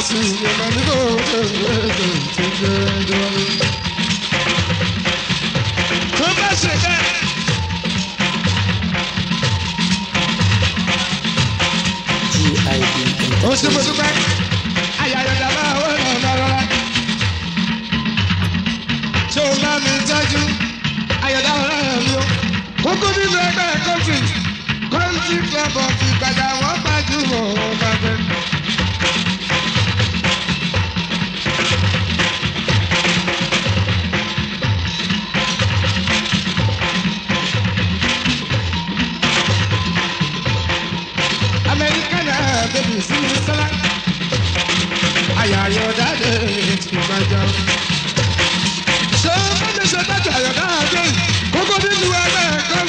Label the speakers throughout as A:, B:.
A: sí ọmọ nígbà tó bá ṣe bẹ́ẹ̀. ó ṣe mo dúpẹ́ ayayọ̀dà máa wọ́n lọ́nà rárá ṣé o bá mi tọ́jú ayọ̀dà ọ̀rẹ́ mi o kókó nínú ẹgbẹ́ country club of Ìbàdàn wọ́n gbajúmọ̀ wọn bá fẹ́. Americana baby sí mi sọ́lá ayayọ̀dà dé ti gbàjà. ṣé o bá mi ṣe tọ́jú ayọ̀dà dé kókó nínú ẹgbẹ́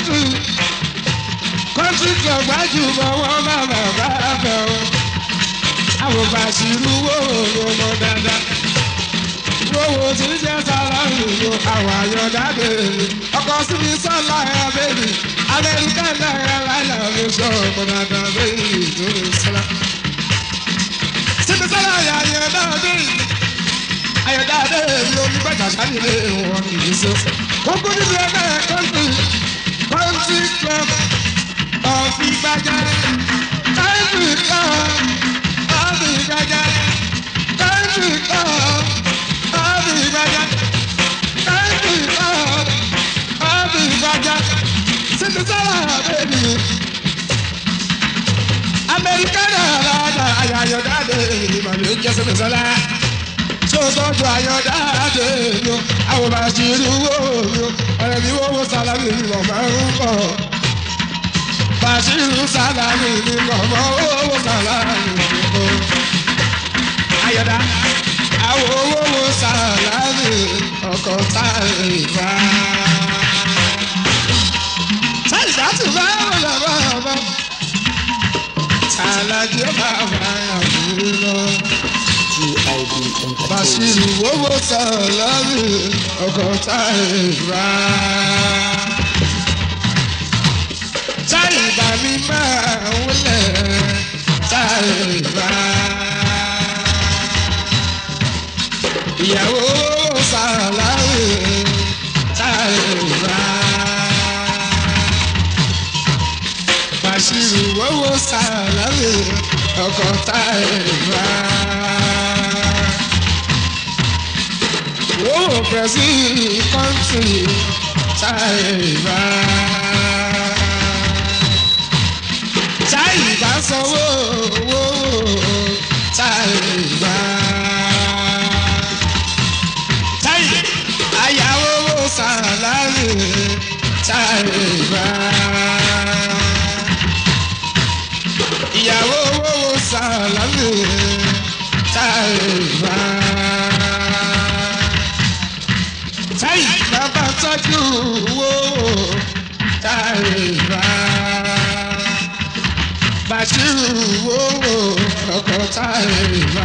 A: country club gbajúmọ̀ wọn máa bàbá fẹ́ o. àwọn bàṣírù wo ọmọ dáadáa wo tí ń jẹ́ sáláàrù wo àwọn àyọ̀dá bèrè ọkọ̀ sí mi sọ́lá ẹ̀ bèrè amẹ́ríkà náírà láìla mi sọ ọmọ dáadáa bèrè tó mi sọ́lá. sí mi sọ́lá àyọ̀dá bèrè àyọ̀dá bèrè ló ní bàjá sálílé wọn kì í ṣe. kókó nínú ẹgbẹ́ country club of Ìbàdàn country club of Ìbàdàn country club of Ìbàdàn country club of Ìbàdàn síbi sọ́la bẹ́ẹ̀ni Amẹ́ríkánà lára ayọ̀dáde ìmọ̀lẹ́ jẹ́ síbi sọ́la sọ́sọ́jú ayọ̀dáde yo àwọn bá ṣe irú wo yo ọ̀rẹ́ mi wọ́wọ́ sálámì lọ́ máa ń bọ̀. Bàṣírù sálámì ni mọ̀mọ́ owó sálámì nìkó. Ayọ̀dá àwọn owó sálámì ọkọ̀ táìbà. Táìbà ti bá wọlé bàbá. Tàlàjì bàbá àbúrò lọ. Bàṣírù owó sálámì ọkọ̀ táìbà. Táìbà mi máa wọlé Táìbà. Ìyàwó Sàlámì Táìbà. Bàṣírù owó Sàlámì ọkọ Táìbà. Owó pẹ̀sì kọ́ńtì Táìbà. Táìbà sanwó owó Táìbà. Àyàwó Sàlámì Táìbà. Ìyàwó Sàlámì Táìbà. Táìbà bá tọ́jú owó Táìbà. Bàṣírù owó ọkọ̀ Táìbà.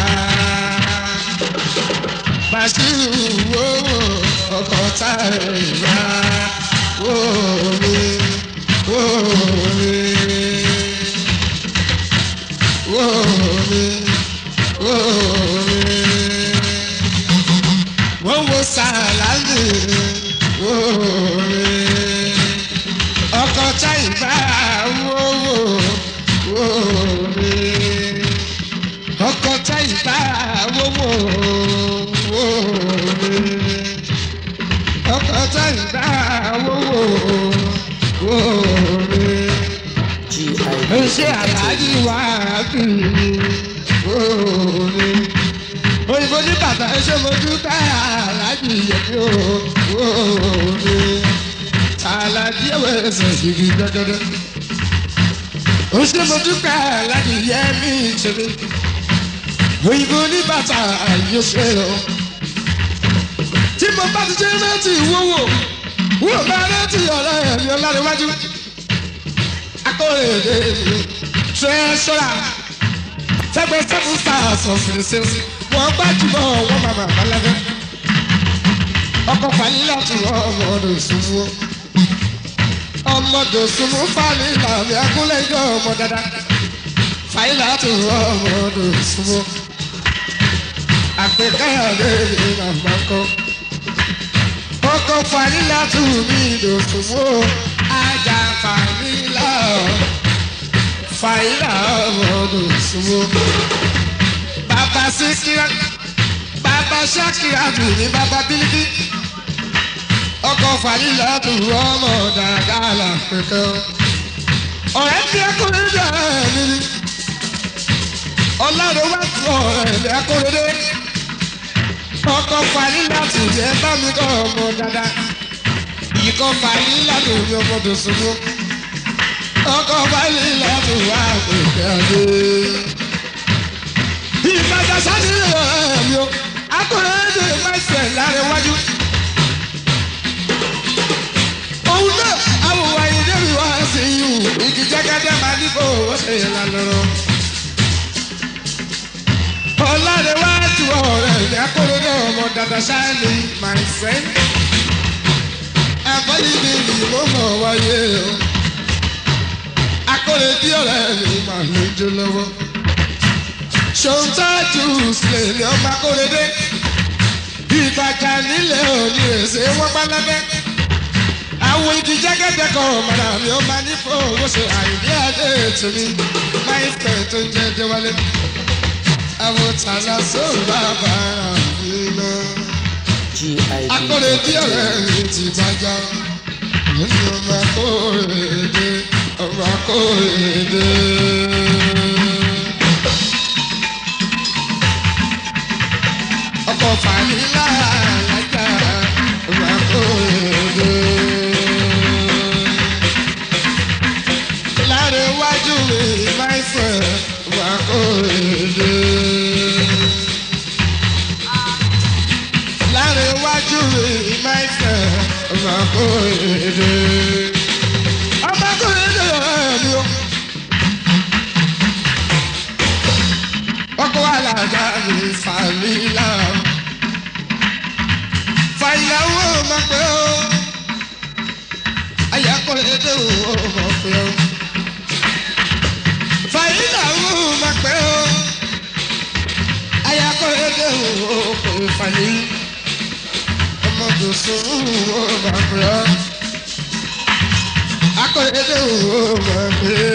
A: Bàṣírù owó ọkọ̀ Táìbà. Wòmí wòmí wòmí wòmí wòwò Sàlámì wòmí ọkọ̀ Táìbà wòwò wòmí ọkọ̀ Táìbà wòwò wòmí ọkọ̀ Táìbà wòwò wòmí ṣé aláàjì wà bí wòmí òyìnbó ní bàbá ṣé mo dúpẹ́ aláàjì yẹ̀mí wòmí aláàjì ẹ̀wẹ̀ ẹ̀sẹ̀ ìgbì dọ́dọ́dọ́. Ó ṣe mo dúpẹ́ aláàjì yẹ̀mí ṣẹlẹ̀ òyìnbó ní bàtà yóò ṣe o. Tí mo bá ti ṣe rántí wúwo wúwo bá rántí ọ̀rẹ́ mi ọ̀làdéwájú. Akóredé tírẹ́ṣọ́rà fẹ́gbẹ́ seven stars ọ̀sìn ṣẹ́ṣin wọ́n gbajúmọ̀ wọ́n bàbà balẹ̀. Ọkọ̀ fàyílà tún ọmọdé sunwó. Ọmọdé sunwó fàlẹ́ ìlànà akúnlẹ̀ yọ ọmọ dada. Fàyílà tún ọmọdé sunwó. àpèkáyọ̀dé ní àgbákọ́. Ọkọ̀ Fàlílà tù mí dòṣùwò ajá Fàlílà Fàlílà dòṣùwò. Bàbá Síkírà bàbá Ṣákírà tù mí bàbá Bílíkì. Ọkọ̀ Fàlílà tù ọmọ dáadáa làpẹ̀kẹ́. Ọ̀rẹ́ tí ẹ kúrò ní ẹ̀mí ni. Ọlọ́run wá tún ọ̀rẹ́ ẹ̀ kúrò ní. Ọkọ̀ Fàlílà tù jẹ́ bá mi kọ́ ọmọ dáadáa. Ìkọ̀ Fàlílà tù mí ọmọ dòṣùwò. Ọkọ̀ Fàlílà tù wá pẹ̀kẹ́ adé. Ìbàdàn sáni ẹ̀mí o. Akọ̀rẹ́dẹ̀ ìfẹsẹ̀ láàrin wájú. Òun náà àwòwá ìdẹ́rù wá sí ìhù. Igi jẹ́gẹ́dẹ́ máa ní kó o ṣe ìlànà lọ. Ọlọ́run wá ju ọ̀rẹ́ ìdí akọ̀rẹ́dẹ̀ ọmọ dada ṣáàlì my friend. Àbọ̀líbi ìbò mọ̀ wáyé o. Akọ̀rẹ́dẹ̀ ọ̀rẹ́ mi máa ń jó lọ́wọ́. Ṣòǹtàjù sílẹ̀ ni ọba Akóredé. Ìbàjá nílẹ̀ òní èsè wọ́n pálábẹ́. Àwọn igi jẹ́gẹ́dẹ́ kan ọ̀mọ̀ràn mi ó máa ní fowó ṣe àìdí àdé ètò mi. Máìpẹ̀ tó ń jẹ́ Déwálé. Àwọn tààlà sóòrùn bàbá mi lọ. Akóredé ọ̀rẹ́ mi ti bàjá. Ní ọba Akóredé, ọba Akóredé. Ọkọ̀ Fàlílà lájà wà kóòdó. Láàrin iwájú mi máa ń fẹ̀ wà kóòdó. Láàrin iwájú mi máa ń fẹ̀ wà kóòdó. Ọba kóòdó ẹ̀mí o. Ọkọ̀ alájà mi Fàlílà. Fàlílà wo ma pẹ́ o. Ayakọ̀rẹ́dé wo ma pẹ́ o. Fàlílà wo ma pẹ́ o. Ayakọ̀rẹ́dé wo pé Fàlí. Ọmọ dòṣùwò wo ma pẹ́ o. Akọ̀rẹ́dé wo ma pẹ́.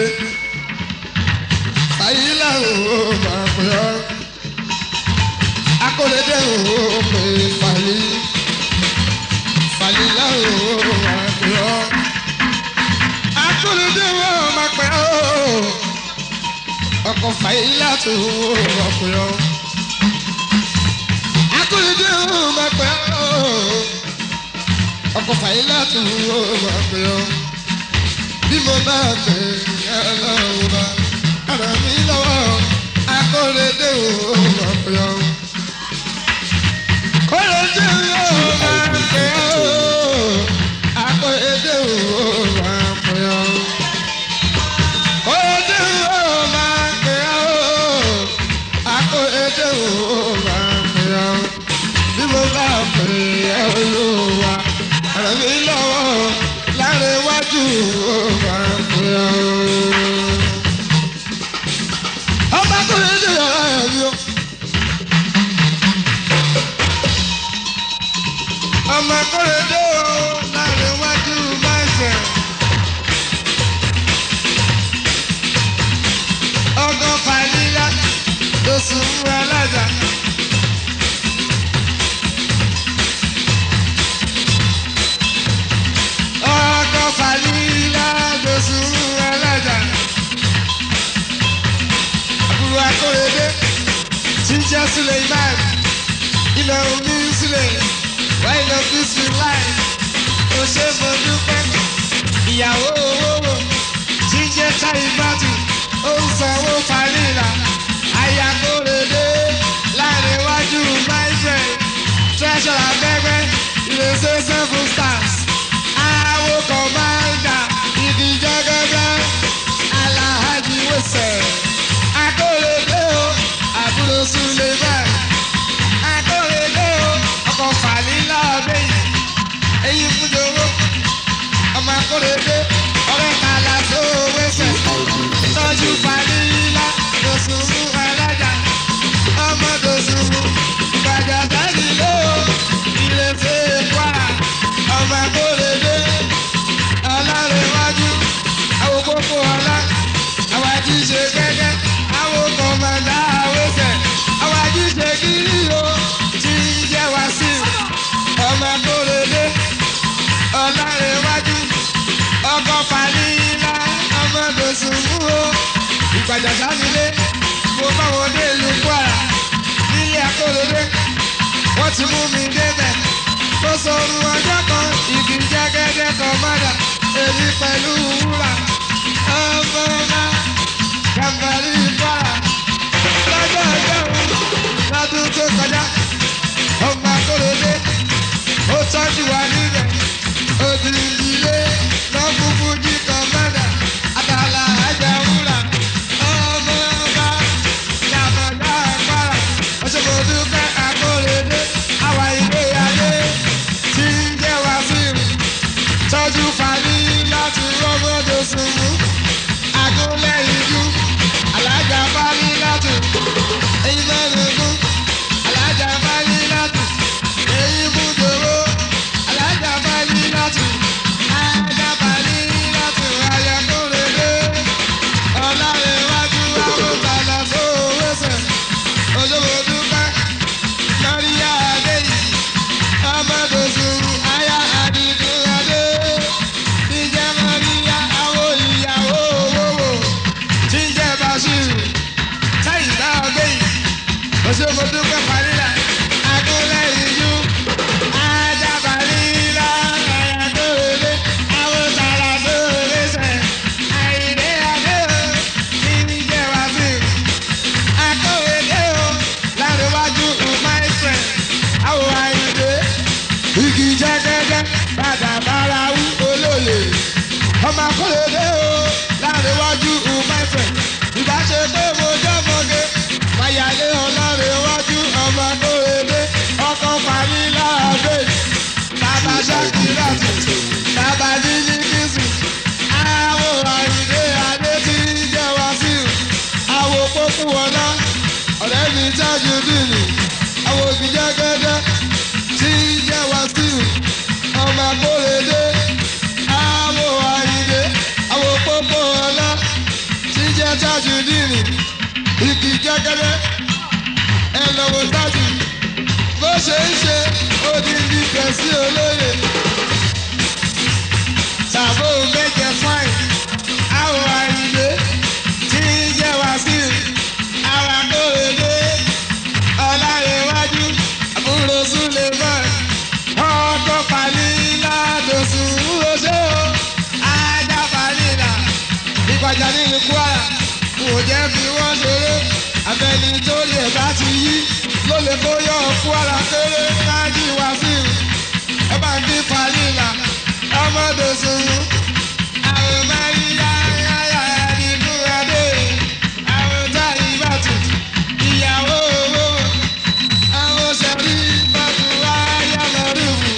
A: Fàlílà wo ma pẹ́ o. Akóredé wo pé Fàlí. Fàlílà wo ma pẹ́ o. Akóredé wo ma pẹ́ o. Ọkọ̀ Fàlílà tó ma pẹ́ o. Akóredé wo ma pẹ́ o. Ọkọ̀ Fàlílà tó ma pẹ́ o. Bí mo bá fẹ́ ẹ lọ́wọ́ bá ara mi lọ́wọ́. Akóredé wo ma pẹ́ o. Akóredé wo ma pẹ́ o. Akóredé wo ma pẹ́ o. Akóredé wo ma pẹ́ o. Akóredé wo ma pẹ́ o. Bí mo bá pẹ́ ẹ lọ́wọ́ ara mi lọ́wọ́. Láàrin iwájú wo ma pẹ́ o. Ọba Akóredé ọ̀rẹ́ mi o. Ọmọ Akóredé o láàrin iwájú máa ṣẹ̀. Ọkọ̀ Fàlílà dòṣùwò alájà. Ọkọ̀ Fàlílà dòṣùwò alájà. Àbúrò Akóredé tí ń jẹ́ Suleiman. Ilẹ̀ omi sílẹ̀. Why love this in life? Ó ṣe mo dúpẹ́. Ìyàwó owó jíjẹ́ táyì bátì. Ó ń sanwó Fàlílà. Aya Akóredé láàrin iwájú my friend. Treasure abẹ́gbẹ́ ìrẹsẹ̀ 7 stars. Àwo kọ̀mándà igi jẹ́gẹ́dẹ́. Aláhájì wẹ̀sẹ̀. Akóredé o àbúrò Suleiman. Akóredé o ọkọ̀ Fàlílà bẹ́yìn. Èyí fún jòwó. Ọmọ Akóredé ọ̀rẹ́ kàlà tó wẹ̀sẹ̀. Tọ́jú Fàlílà ló Ìgbàjà sánilé mo bá wọn dé ìlú Kwara nílé Akólódé wọ́n ti mú mi débẹ̀ tó sọ̀rọ̀ ọjọ́ kan igi jẹ́gẹ́dẹ́ kan mọ́dà èmi pẹ̀lú wúrà ọmọ ọmọ Gàmbàrí Kwara lọ́jọ́ ọjọ́rùn lọ́dún tó kọjá ọmọ Akólódé ó tọ́jú wa níbẹ̀ òdìdílé lọ́kùnkùn jí kan mọ́dà àtàlà àjà wúrà ọmọ ọba Gàmbàrí Kwara ọ̀ṣọ́gbọ̀dú pẹ́ Akólódé àwa ilé ayé tí ń jẹ́ wá sí i tọ́jú fàní láti rọ́gbọ́dọ̀ sùnmù agúnlẹ̀ ìlú alájà fàní láti èyí mẹ́rìndún alájà fàní láti èyí múdòwó alájà fàní láti alájà fàní láti ayà Kórèdé ọ̀làrẹ̀wájú àwòtálà sówósẹ̀ òjòwòdú pẹ́ lórí adé yìí ọmọdé sùnmù ayá àdìgún adé ìjẹ́ mọ́ríyá àwọn ìyàwó owó tí ń jẹ́ Bàṣírù táyì bá ọgbẹ́ yìí òṣèlú pẹ́ Fàlílà agúnlẹ̀ ìlú ajábàlílà ayà Kórèdé àwòtálà sówósẹ̀ àìdé adé tí ń jẹ́ Wàsíù Akórèdé lárẹ̀wájú my friend àwọn àìdé igi jẹ́gẹ́dẹ́ padà bára wú olóyè ọmọ Akólódé lárẹ̀wájú my friend ìbáṣe pé mo jọ́mọ́gé fàyàlé ọlọ́rẹ̀wájú ọmọ Akólódé ọkọ̀ Fàlílà bẹ́ẹ̀ bàbá Ṣàkírátù bàbá Bílíkísù àwọn àìdé adé tí ń jẹ́ Wàsíù àwọn pópó ọlá ọ̀rẹ́ mi Tájùdíìnì àwọn òbí jẹ́gẹ́dẹ́ tí ń jẹ́ Wàsíù ọmọ Akólódé àwọn àyìnlé àwọn pópó ọlá tí ń jẹ́ Tájùdíìnì igi jẹ́gẹ́dẹ́ ẹ lọ́wọ́ Tájù bó ṣe ń ṣe odindi kẹ̀sí olóyè tàbó méje fáìn àwọn àyìnlé tí ń jẹ́ Wàsíù àwọn Akólódé ọ̀làrẹ̀wájú àbúrò Suleiman ọkọ̀ Fàlílà dòsùn oṣó ajá Fàlílà Ìgbàjà nínú Kwara kò jẹ́ fi wọ́n ṣeré abẹ́ni tó lè bá ti yí ló lè kóyọ̀ Kwara kéré kájí Wàsíù ẹ bá ń kí Fàlílà ọmọ dòsùn àwọn Màríyá yáyà nínú adé àwọn táyì bàtù ìyàwó owó àwọn ṣẹ̀rí bàtù ayá lọ́rùbù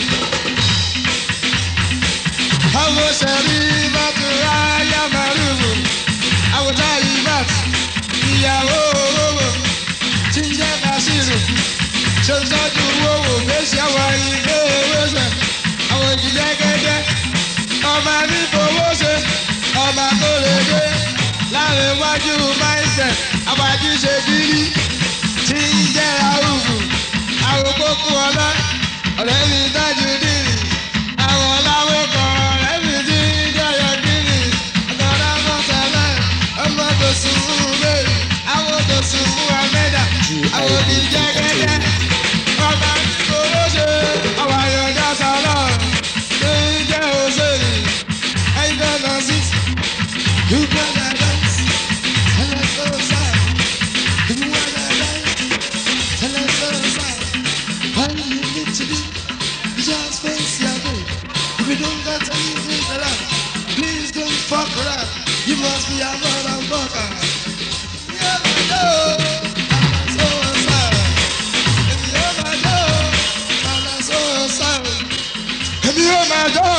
A: àwọn ṣẹ̀rí bàtù ayá lọ́rùbù àwọn táyì bàtù ìyàwó owó tí ń jẹ́ Bàṣírù ṣe ń tọ́jú owó méjì àwọn ilé ewéṣẹ̀ àwọn ìjìjẹ́gẹ́dẹ́ ọmọ nífowó ṣe ọmọ Akólódé lárẹ̀wájú mindset àbájú ṣe kiri tí ń jẹ́ Ràúfù àwọn pópó ọlá ọ̀rẹ́ mi Tájùdíìnì àwọn ọ̀làwọ̀ kan ọ̀rẹ́ mi tí ń jẹ́ Yọ̀kínì àtọ̀dá mọ́sálẹ̀ ọmọ Dòsùn bẹ́ẹ̀ àwọn Dòsùn Muhammeda àwọn ìjẹ́gẹ́dẹ́ ọmọ nífowó ṣe àwọn àyọ̀dá sálọ̀ tí ń jẹ́ òṣèlú ẹ̀yìn náà sí you wanna dance tell us so sad you wanna dance tell us so sad all you need to do is just face your way if you don't got anything to love please don't fuck around you must be a motherfucker yeah I know I'm so sad if you ever know I'm so sad if you ever know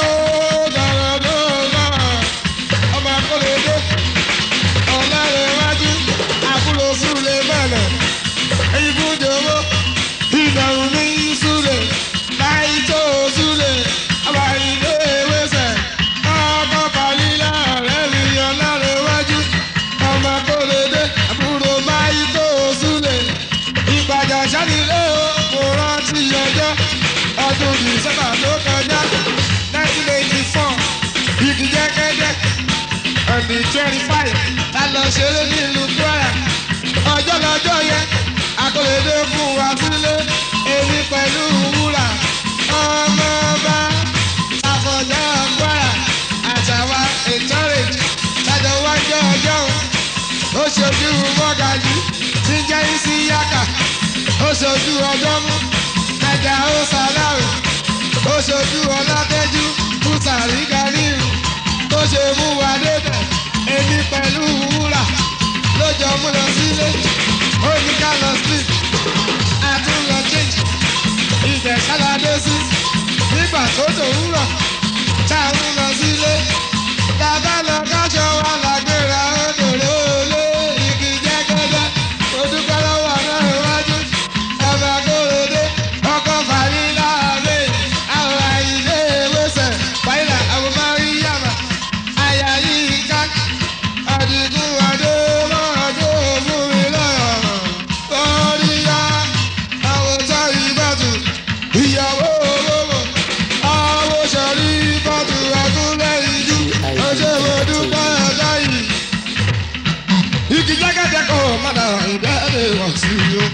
A: ọmọ Akólódé ọ̀làrẹ̀wájú àbúrò Suleiman ìbúdòwó ìdàrú ní Súlè láì tó Súlè àwọn ilé ewéṣẹ̀ ọkọ̀ Fàlílà ọ̀rẹ́ mi ọ̀làrẹ̀wájú ọmọ Akólódé àbúrò máì tó Súlè Ìgbàjà sánilé mo rántí ọjọ́ ọdún December tó kọjá 1984 igi jẹ́gẹ́dẹ́ on the 25 ta lọ lọ ṣeré nílùú Kwara ọjọ́ lọ́jọ́ yẹn akọ̀lẹ́dẹ́ fún wa sílé èmi pẹ̀lú wúrà ọmọ ọba àfọ̀já Kwara àtàwà ìtọ́rẹ̀jì lájọ wájọ́ ọjọ́ ó ṣojú mọ́gàjì tí jẹ́ isi yáka ó ṣojú ọjọ́ mú ẹ̀dá ó sàlámù ó ṣojú ọlátẹ́jú kùtàrí kárìrù tó ṣe mú wa débẹ̀ èmi pẹ̀lú wúrà lójó mú lọ sílé ó ní ká lọ street àtúnlọ change ìjẹ̀sáládé sí nígbà tó dòwúrọ̀ táwọn lọ sílé bàbá lọ kájọ wa làgbéra ó dòrò olé igi jẹ́gẹ́dẹ́ ó dúpẹ́ lọ́wọ́ náà iwájú ẹ̀fà kórèdé ọkọ̀ fàyílà àbẹ́ àwọn àyílé ewéṣẹ̀ fàyílà àwọn máríyàmà àyà yìí ká àdìgún adé mọ́ọ̀dé fún mi lọ́rọ̀ oríyá àwọn táyì bàtù ìyàwó olówó àwọn sọ̀rí bàtù àgúnlẹ̀ ìjú ọjọ́ ìwọ̀dúpọ̀ ọjọ́ yìí igi jẹ́gẹ́dẹ́ kò mọ́dà ìbẹ́ẹ̀lẹ̀ wọ̀ sí yó.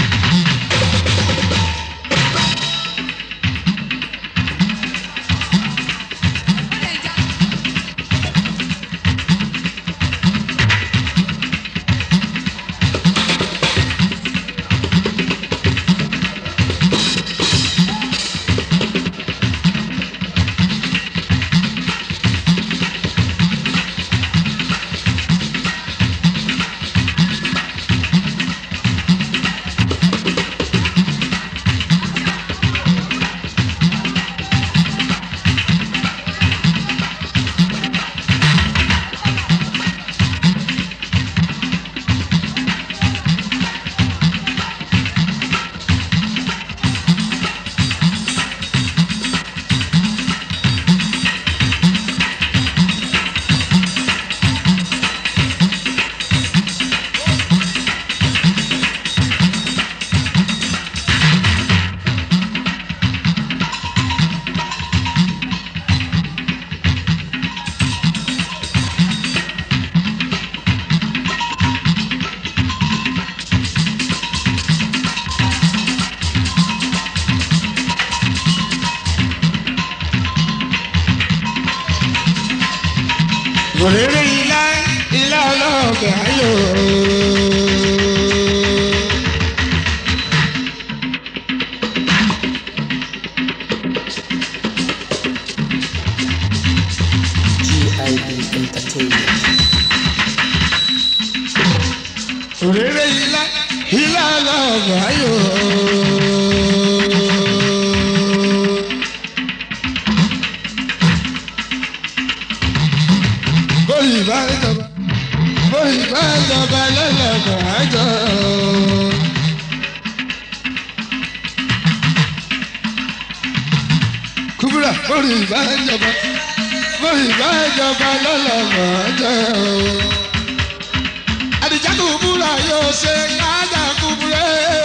A: Òrèrè ilá ọlọ́ọ̀gẹ̀ ayò.
B: GIB Entertainment.
A: Òrèrè ilá ọlọ́ọ̀gẹ̀ ayò. Ìbájọba lọ́lọ́gbọ̀n àjọ. Kúbúrà mórí ìbájọba lọ́lọ́gbọ̀n àjọ. Àdìjá kúbúrà yóò ṣe ájà kúbúrẹ́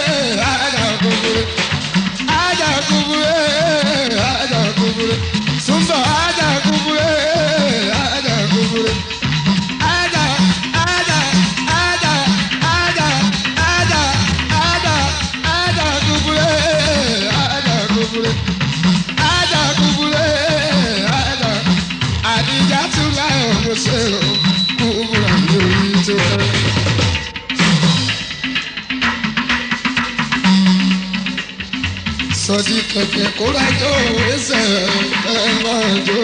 A: Súnbọ̀ ájà kúbúrẹ́. Sọ́jí kẹ̀kẹ́ kóra jọ ẹsẹ̀ ẹ̀wọ̀n jọ.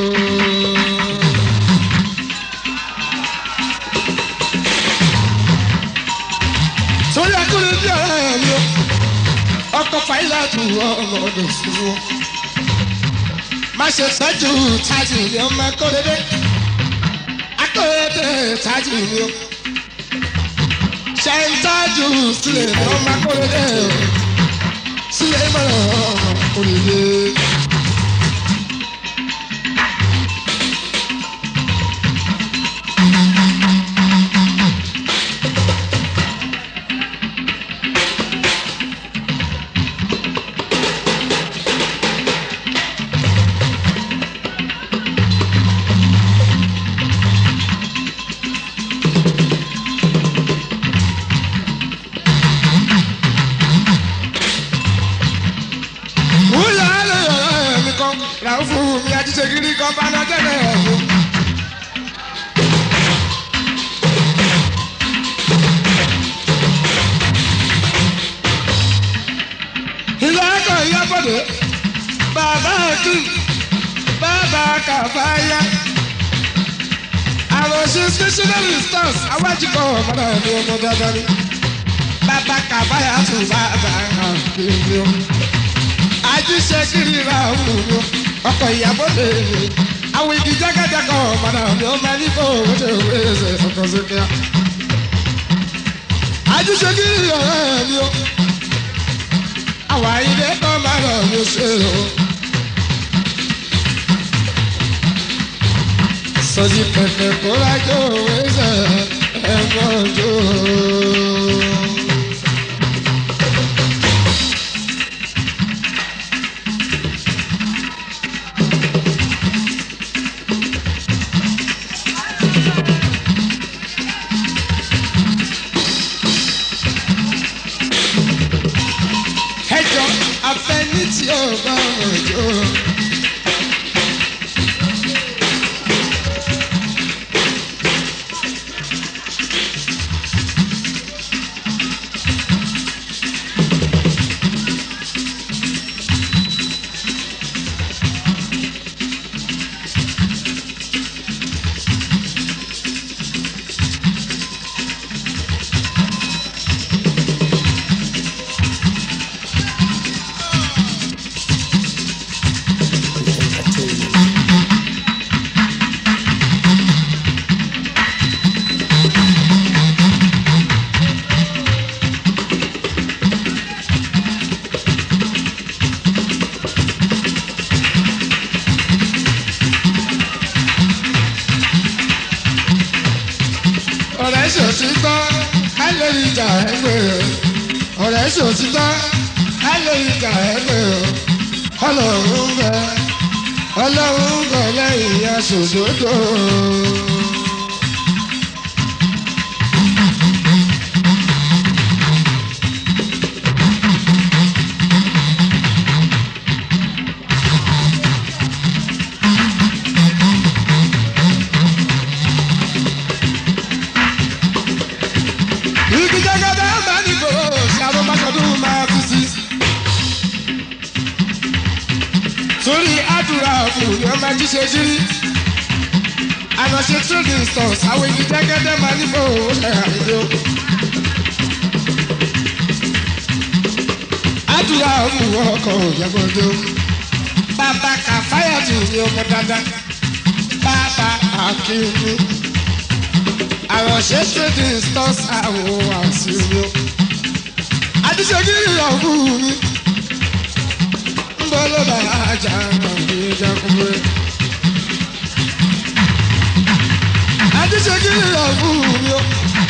A: Sórí akúrẹ́ bí ọ̀rẹ́ mi o, ọkọ̀ fàyílà tù ọmọdé fún wọn. Má ṣe sẹ́jú tájì ni ọmọ akọ́rẹ́dẹ́ tájì ni o. Ṣé ń tájù sílẹ̀ ni ọmọ akọ́rẹ́dẹ́ o. Sílẹ̀ mọ̀ràn òrìlé. gọ́fánà jẹ́rẹ̀ ọ̀hún. ilé ẹ̀kọ́ ìyábọ̀dé bàbá ẹ̀kú bàbá kàfáyà àròsí stationary stores awájúkọ̀ ọ̀mọdé ẹ̀mí ọmọ dáadáa ni bàbá kàfáyà tún bàbá kiri o àjíṣe kiri ra òun ọkọ̀ ìyábọ̀dé àwọn igi jágàjágà ọ̀mọdé ẹ̀mí ọmọ ní kò wọ́n ṣe wé ṣe ọkọ̀ sókè àjíṣe kiri ọ̀rẹ́ mi o àwọn ayé kọ́ máa lọ mo ṣe o. sọ́jí pẹ̀pẹ̀ kó lájọ́ ẹsẹ̀ ẹ̀fọ́ jò. ẹjọ́ afẹ́ni tí ó bá wọ̀ jò. ọ̀rẹ́ ṣòtítọ́ ẹ lè ìjà ẹgbẹ́ ọ̀rẹ́ ṣòtítọ́ ẹ lè ìjà ẹgbẹ́ ọlọ́run bẹ lẹ́yìn aṣòdodo. Torí àdúrà fún ni ọmọ ẹjí ṣe jírí. Ànàṣe trading stores àwọn èyí jẹ́gẹ́dẹ́ máa ní bò ó ṣe àìdó. Àdúrà fún ọkọ̀ òjẹ́gbọ́dọ́. Bàbá kàfáyà tù ní ọmọ dáadáa. Bàbá àkínní. Ànàṣe trading stores àwọn àṣìwò. Àdìsẹ́gìrì ọ̀hún mi. Bolo da aja kami jakumwe. Adi segiri lavuyo.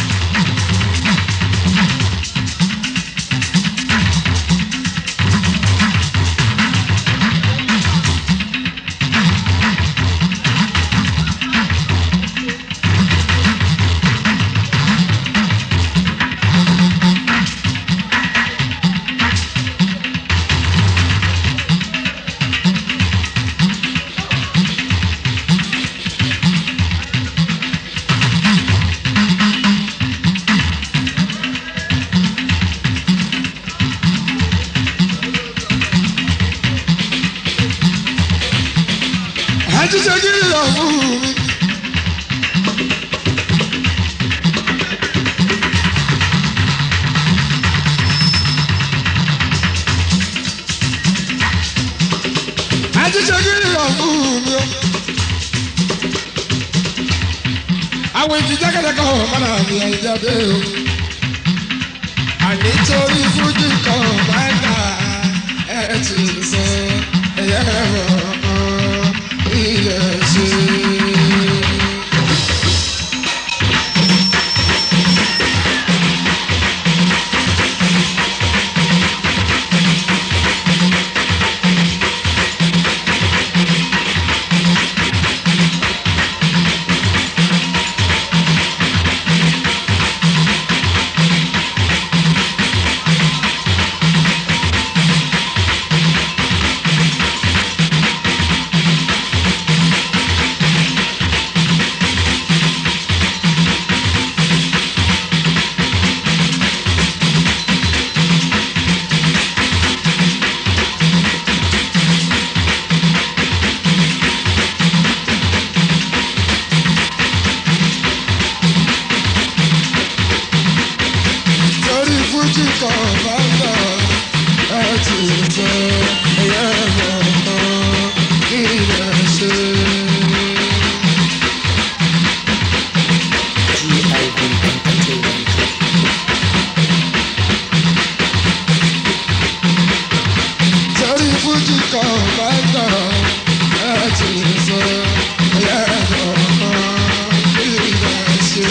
A: Adi segiri lavuyo. Adi segiri lavuyo. Àwọn ìdíjà kẹ́kẹ́ ọ̀mọ́nà mi àìjáde o. Ànítorí fújì kan máa ń ta ẹ̀ ti sọ ẹ̀yẹ́ rọ̀ ilẹ̀ ṣe. fújì kan bá lọ ẹ ti sọ ẹyẹ mọ̀ọ́kàn kí lè ṣe. Torí fújì kan bá lọ ẹ ti sọ ẹyẹ mọ̀ọ́kàn kí lè ṣe.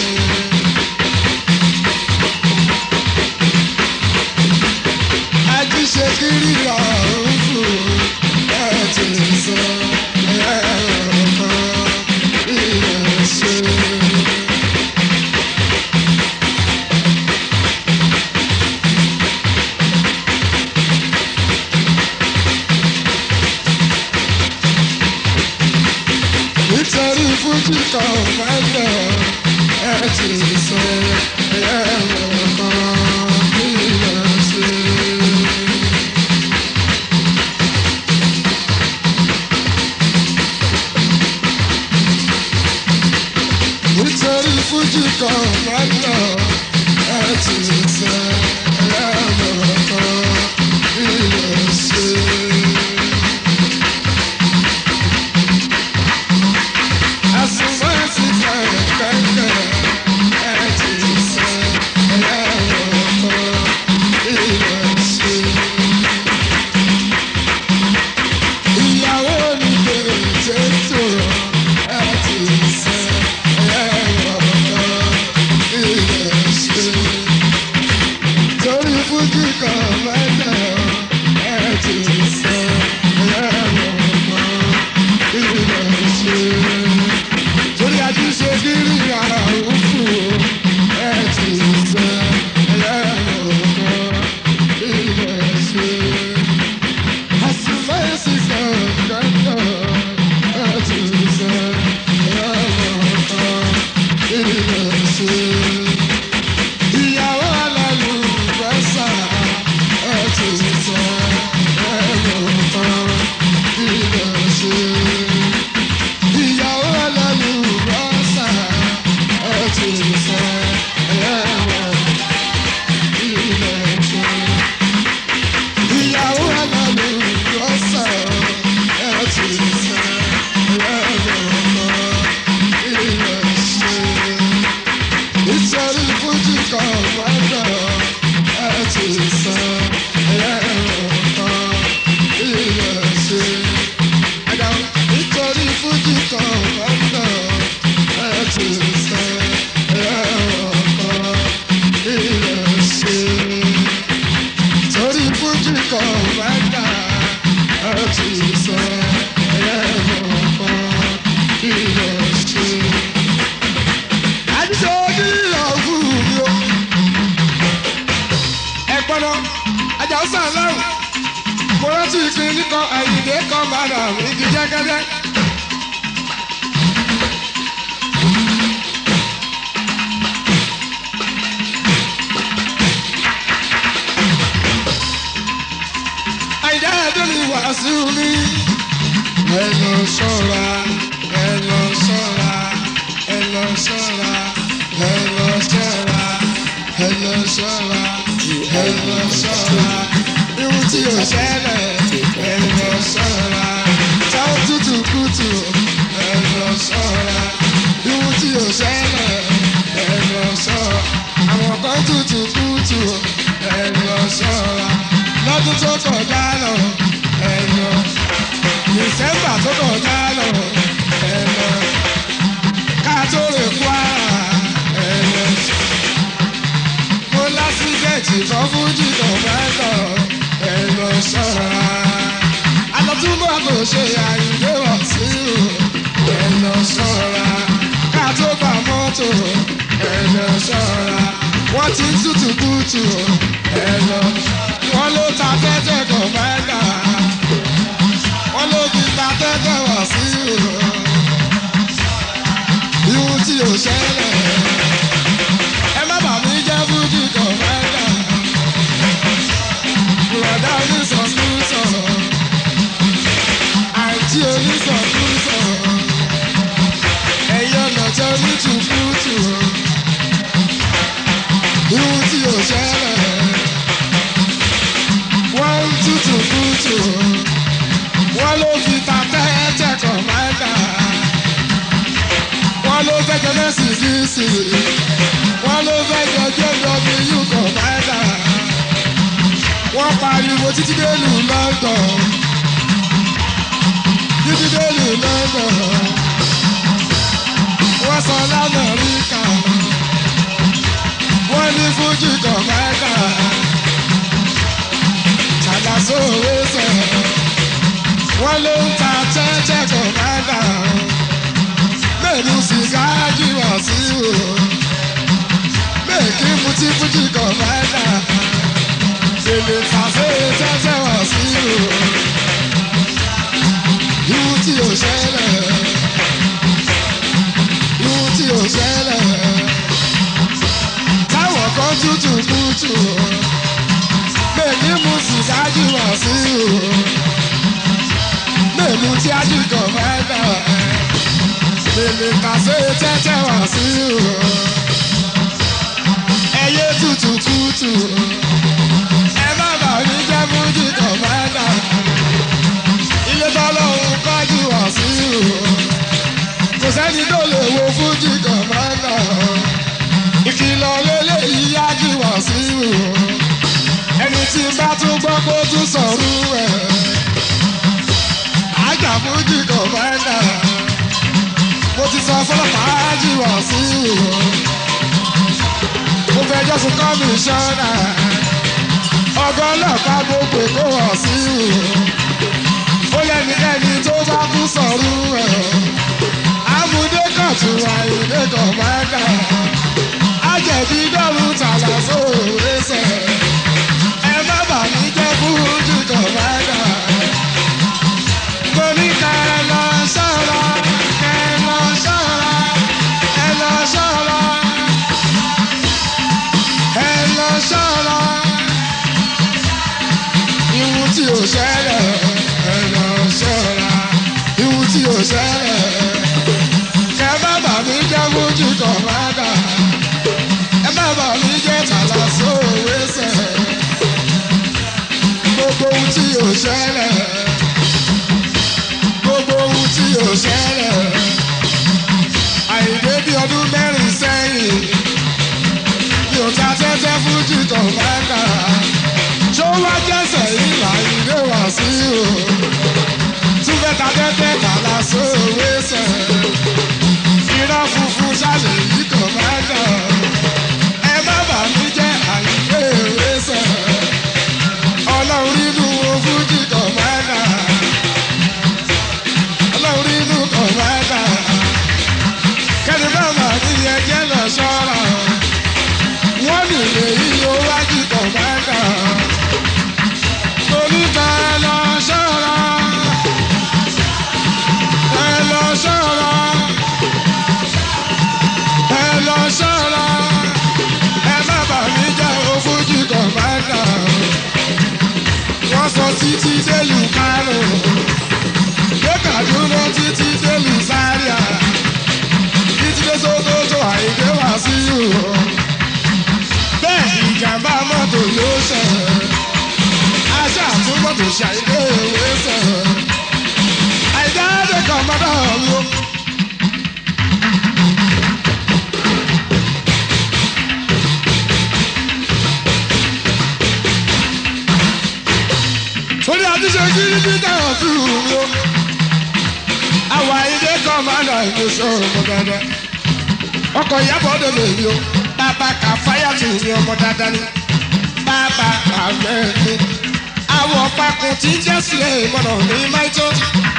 A: Ṣe kiri ọ̀run fún ẹ ti sọ ẹ̀rọ ilẹ̀ ṣe. Nítorí fújì kan máa ń lọ ẹ ti sọ ẹ̀rọ ilẹ̀ ṣe. Nítorí fújì kan máa ń lọ ẹ ti sọ ẹ̀rọ kan ilẹ̀ ṣe. Àsùnwọ̀n ẹ̀sìn kan kẹ̀kẹ́ ẹ ti sọ ẹ̀rọ kan ilẹ̀ ṣe. Ìyàwó mi bèrè tètò ẹ ti sọ. Torí fújì kan mẹ́ta ẹ ti sọ ẹ̀rọ kan ilẹ̀ ṣe. Torí àtúnṣe kiri ara òkú ẹ ti sọ ẹ̀rọ kan ilẹ̀ ṣe. Àsìmẹ́sì kan kẹ́kọ̀ọ́ ẹ ti sọ ẹ̀rọ kan ilẹ̀ ṣe. Ìyàwó alálù bẹ́sà ẹ ti sọ ẹ̀rọ kan ilẹ̀ ṣe. Ìyàwó alálù bẹ́sà ẹ ti sọ ẹ̀rọ ilẹ̀ ṣe. Ìyàwó alálù bẹ́sà ẹ ti sọ ẹ̀rọ kan ilẹ̀ ṣe. Nítorí fújì kan gbọ́dọ̀ ẹ ti sọ ẹ̀rọ kan ilẹ̀ ṣe. Nítorí fújì kan gbọ́dọ̀ ẹ ti sọ ẹ̀rọ kan ilẹ̀ ṣe. Torí fújì kan gbọ́dọ̀ ẹ ti sọ ẹ̀rọ kan ilẹ̀ ṣe. Àjàsà lọ́rùn mo rántí ìpín kan Àyìndé kan bàdà mi di jẹ́gẹ́dẹ́. Àyìndé ẹ̀dọ́ ni wàásù mi. Ẹ lọ ṣọ́ra, ẹ lọ ṣọ́ra, ẹ lọ ṣọ́ra, ẹ lọ ṣọ́ra, ẹ lọ ṣọ́ra, ẹ lọ ṣọ́ra. Irun tí ò ṣẹlẹ̀ ẹ lọ ṣọ́ra. Táwọn tútù kùtù ẹ lọ ṣọ́ra. Irun tí ò ṣẹlẹ̀ ẹ lọ ṣọ́ra. Àwọn kan tútù kùtù ẹ lọ ṣọ́ra. Lọ́dún tó kọjá lọ ẹ lọ. Dìsẹ́mbà tó kọjá lọ ẹ lọ. Ká tó lè Kwara ẹ lọ. Mo lásìkẹ̀tì kan fújì kan mẹ́tọ̀ ẹ lọ ṣọ́ra. Àlọ́túnbọ̀ kò ṣe Àyìndé wọ̀ sí o ẹ lọ ṣọ́ra. Ká tó bá mọ́tò ẹ lọ ṣọ́ra. Wọ́n ti ń tútù kùtù ẹ lọ. Wọ́n ló ta tẹ́tẹ́ kan mẹ́ta. Wọ́n ló fi ta tẹ́tẹ́ wọ̀ sí o. Ihun tí ò ṣẹlẹ̀ ẹ má bà mí jẹ́ fújì kan mẹ́ta. Bùrọ̀dá onísọ̀kúsọ̀, àǹtí onísọ̀kúsọ̀, ẹ̀yin ọ̀nà tí onítùkútù. Ihun tí ò ṣẹlẹ̀ kùtù wọ́n ló fi ta tẹ́tẹ́ kọ̀mándà wọ́n ló fẹ́ jẹ mẹ́sì díìsì wọ́n ló fẹ́ jẹ jw kọ̀mándà wọ́n pariwo títí délùú London títí délùú London wọ́n sọ l'Amẹ́ríkà wọ́n ní Fújì kọ̀mándà ṣàlàsó wẹ́sẹ̀ wọ́n ló ń ta tẹ́tẹ́ kọ̀mándà mẹ́nu sìgá jìwà sí o mẹ́kì mutí Fújì kọ̀mándà tèlè tàfé tẹ́tẹ́ wà sí o ìwú tí ò ṣẹlẹ̀ ìwú tí ò ṣẹlẹ̀ táwọn kan tútù kútù mẹ́kì mú sìgá jìwà sí o mẹ́mu tí a jì kọ̀mándà tèlè tàfé tẹ́tẹ́ wà sí o ẹyẹ tútù kútù. Fújì kọ̀mándà iye tọ́lọ́hún kọ́jú wá sí o kò sẹ́ni tó lè wo Fújì kọ̀mándà ìkìlọ̀ lélẹ́yìí yájú wá sí o ẹni tí bá tún gbọ́ kó tún sọ̀rọ̀ ẹ̀ àjà Fújì kọ̀mándà mo ti sọ fọlọ́pàá jí wá sí o mo fẹjọ́ sùn kọ́míṣọ́nà ọgọ́ ọlọ́pàá gbogbo kó wọ̀ sí o ó lẹ́nikẹ́ni tó bá kú sọ̀rọ̀ ẹ̀ amúdé kan tún wá ìdè kọ̀mándà àjẹ̀bí dọ́rùn tààlà sóòrè sẹ̀ ẹ má bà mí jẹ́ Fújì kọ̀mándà mo ní ká ẹ lọ ṣọ́ra ká ẹ lọ ṣọ́ra ẹ lọ ṣọ́ra ẹ lọ ṣọ́ra. Ìwú tí ò ṣẹlẹ̀ ẹ lọ ṣọ́ra ìwú tí ò ṣẹlẹ̀ kẹ má bà mí jẹ́ Fújì kọ̀mándà ẹ má bà mí jẹ́ Tàlàsó wẹ́sẹ̀ gbogbo ohun tí ò ṣẹlẹ̀ gbogbo ohun tí ò ṣẹlẹ̀ Àyìndé bí ọdún mẹ́rin sẹ́yìn mi ò ta tẹ́tẹ́ Fújì kọ̀mándà. Ṣó wá jẹ́sẹ̀ ìlà ìdè wá sí o tún fẹ́ ta tẹ́tẹ́ Tàlàsó wẹ́sẹ̀ irọ́ funfun ṣàlẹ̀ yìí kọ̀mándà ẹ má bà mí jẹ́ Àyìndé wẹ́sẹ̀ Ọlọ́run nínú Fújì kọ̀mándà Ọlọ́run nínú kọ̀mándà kẹ́ni má bà mí yẹ jẹ́ lọ ṣọ́ra wọ́n nílé yìí ó wájú kọ̀mándà. Títí délùú Kánò dé Kàdúná títí délùú Zaria títí dé Sókótó Àyìndé wá sí o bẹ́ẹ̀ ìjàmbá mọ́tò ló ṣe aṣọ àtúmọ̀tò ṣàyẹ̀dẹ̀ òwe ṣe Àyìndé àdé kan mọ́tò ọ̀rọ̀. Torí àtúnṣe kiri bí táwọn fi hù mí o. Àwọn Àyìndé kọ̀mándà ìlú sọ̀rọ̀ mọ́ dáadáa. Ọkọ̀ Ìyábọ̀ Òde lè mi o. Bàbá Kàfáyà tù mí ọmọ dáadáa ni. Bàbá Kàfẹ́ mi. Àwọn ọ̀pákùn tí ń jẹ́ sílẹ̀ ìmọ̀nà ní Máìtó.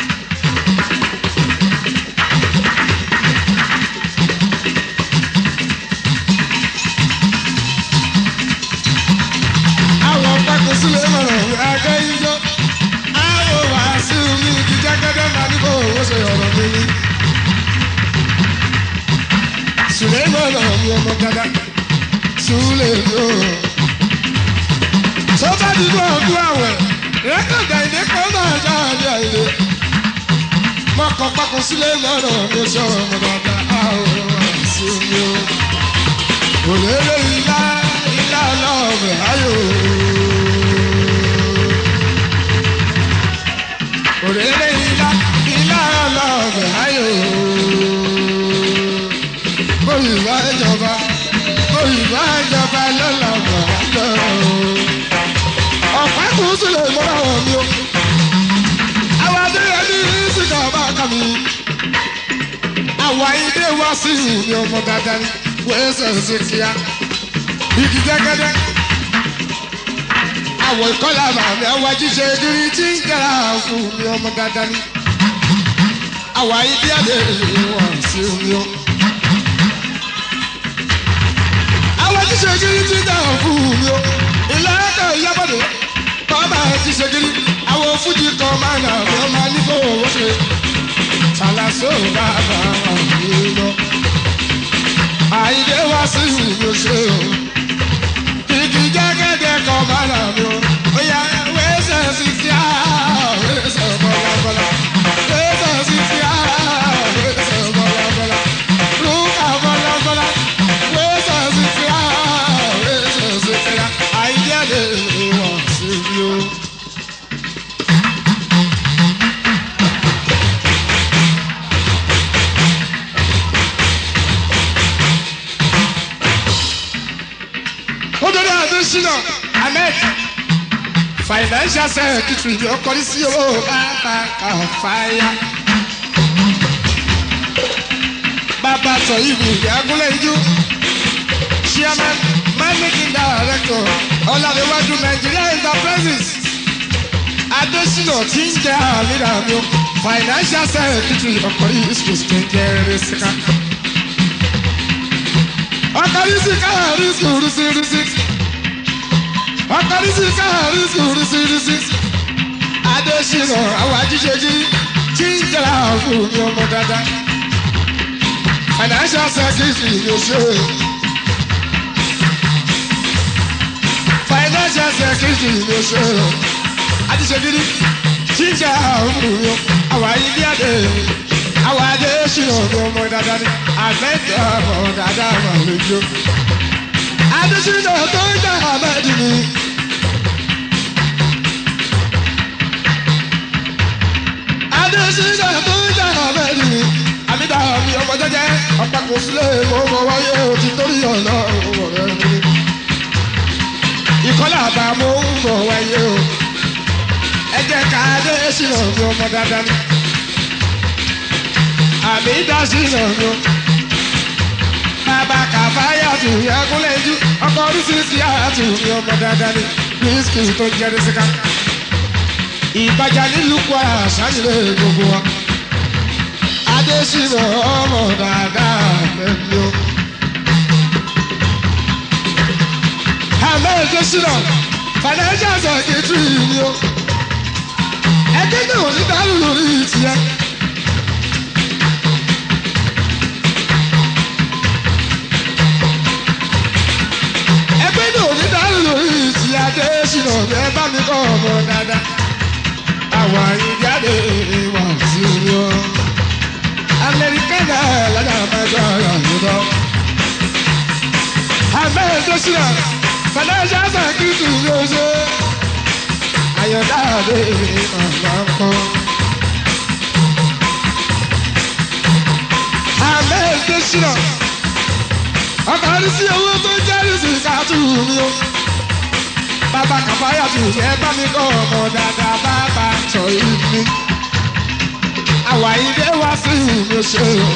A: Àwọn ọ̀pákùn sílẹ̀ ìmọ̀nà ní Agẹ́yíjọ́. Àwọn wàásù mi kì í jágẹ́dẹ́ máa ní bò ó ṣe ọ̀rọ̀ mi ní. Sùlẹ̀ ìmọ̀nà mi ọmọ dáadáa. Sùlẹ̀ mi ò. Tó bá dìbò ọdún àwẹ̀, rẹ́kọ̀dì Àyìndé kan máa já àbí Àyìndé. Mọ̀kàn pakùn sílẹ̀ ìmọ̀nà mi ṣọ́ ọmọ dáadáa. Àwọn wàásù mi ò. Òlélé ilá ọlọ́ọ̀bẹ̀ ayò. sí mi ọmọ dáadáa ni wẹ́sẹ̀ sí kíá igi gẹ́gẹ́dẹ́ àwọ̀ ìkọlà màmí àwọn jíṣe kiri tí ń jẹ́ra fún mi ọmọ dáadáa ni àwọ̀ ayídí àdé wọ́n sí mi o. àwọn jíṣe kiri tí ń jẹ́ra fún mi o ilé ẹ̀kọ́ ìyábọ̀dé kọ́ máa jíṣe kiri àwọn fújì kan máa nà mí ó máa ní kó owó ṣe ṣàlàsó bàbá mi lọ. àyídé wá sí ìlú ṣe o kìkì jẹ́gẹ́dẹ́ kan máa nà mí o ó yá wẹ́sẹ̀ sí ti á wẹ́sẹ̀ bọ́lábọ́lá wẹ́sẹ̀ sí ti á wẹ́sẹ̀ bọ́lábọ́lá lùkà bọ́lábọ́lá wẹ́sẹ̀ sí ti á wẹ́sẹ̀ sí ti á àyídé lè wọ̀ sí mi o. Adesina Ahmed financial secretary yóò kọrí sí owó bàbá kan fàyà. Bàbá sọ ìlú ìyàgúnlẹ̀ ìjú chairman managing director Ọlárẹ̀wájú Nigeria Enterprises Adesina tí ń jẹ́ àmìlà mi o financial secretary ọkọ̀rí ìṣòṣì tó ń jẹ́ rẹ̀ síkà. Ọkọ̀rí síkà rísí. Ọkọ̀rí sí rísí Adesina àwọn ajíṣẹ́jì tí ń jẹ́ra fún mi ọmọ dáadáa financial secretary ló ṣe financial secretary ló ṣe ajíṣẹ́jì tí ń jẹ́ra fún mi àwọn ayílí àdé àwọn Adesina mi ọmọ dáadáa ni àmẹ́tẹ̀ ọmọ dáadáa mà lójú Adesina tó ń jẹ́ àmẹ́dì ni. Adesina tó ń jà àmẹ́rì ni àmìdá mi ọmọ jẹ́jẹ́ ọ̀pá kò sílẹ̀ mọ́ wáyé o ti torí ọ̀nà ọ̀rẹ́ mi. Ìkọlà àbámọ́ ń bọ̀ wáyé o ẹ jẹ́ ká Adesina mi ọmọ dáadáa ni Adesina mi o. Bàbá Kàfáyà tù Ẹkúnlẹ̀ Ìjú ọkọ̀ oríṣi sí àtù mi ọmọ dáadáa ni bísíkì tó ń jẹ́ síkà. Ìbàjá nílùú Kwara ṣáàyè gbogbo wa Adesina ọmọ dáadáa lẹ́nu o. Ahmed Adesina financial secretary ni o. Ẹgbẹ́ náà ò ní dárò lórí ìtìyẹ. Ẹgbẹ́ náà ò ní dárò lórí ìtìyẹ Adesina ẹ bá mi kọ́ ọmọ dáadáa. Àwọn àyíjáde wà sí orí ọ. Amẹ́ríkánà lọ́dà àmàjọ àyànjọ́. Ahmed Adesina financial secretary ló ṣe. Ayọ̀dáde màmá kọ́. Ahmed Adesina ọkọ̀ àdìsí owó tó jẹ́rìí sí kàtú mi o. Bàbá Kàfáyà tù ẹ bá mi kọ́ ọmọ dáadáa bàbá sọ ìlú. Àwa ilé wá sí ìlú ṣe o.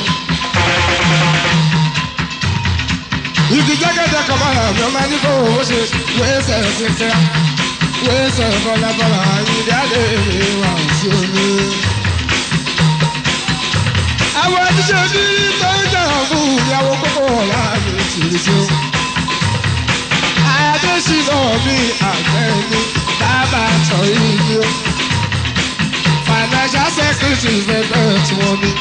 A: Igi jẹ́gẹ́dẹ́ kan máa rà mí ọmọ ní kó owó ṣe wẹ́sẹ̀ ṣẹṣẹ́. Wẹ́sẹ̀ bọ́lábọ́lá ìdálé wà sí omi. Àwọn àtúnṣe bí tó ń jà fún ìyàwó kókó ọ̀la mi ti ṣe o. Adesina mi àgbẹ̀ni bàbá sọ ìlú financial secretary fẹ́fẹ́ tí wọ́n ní.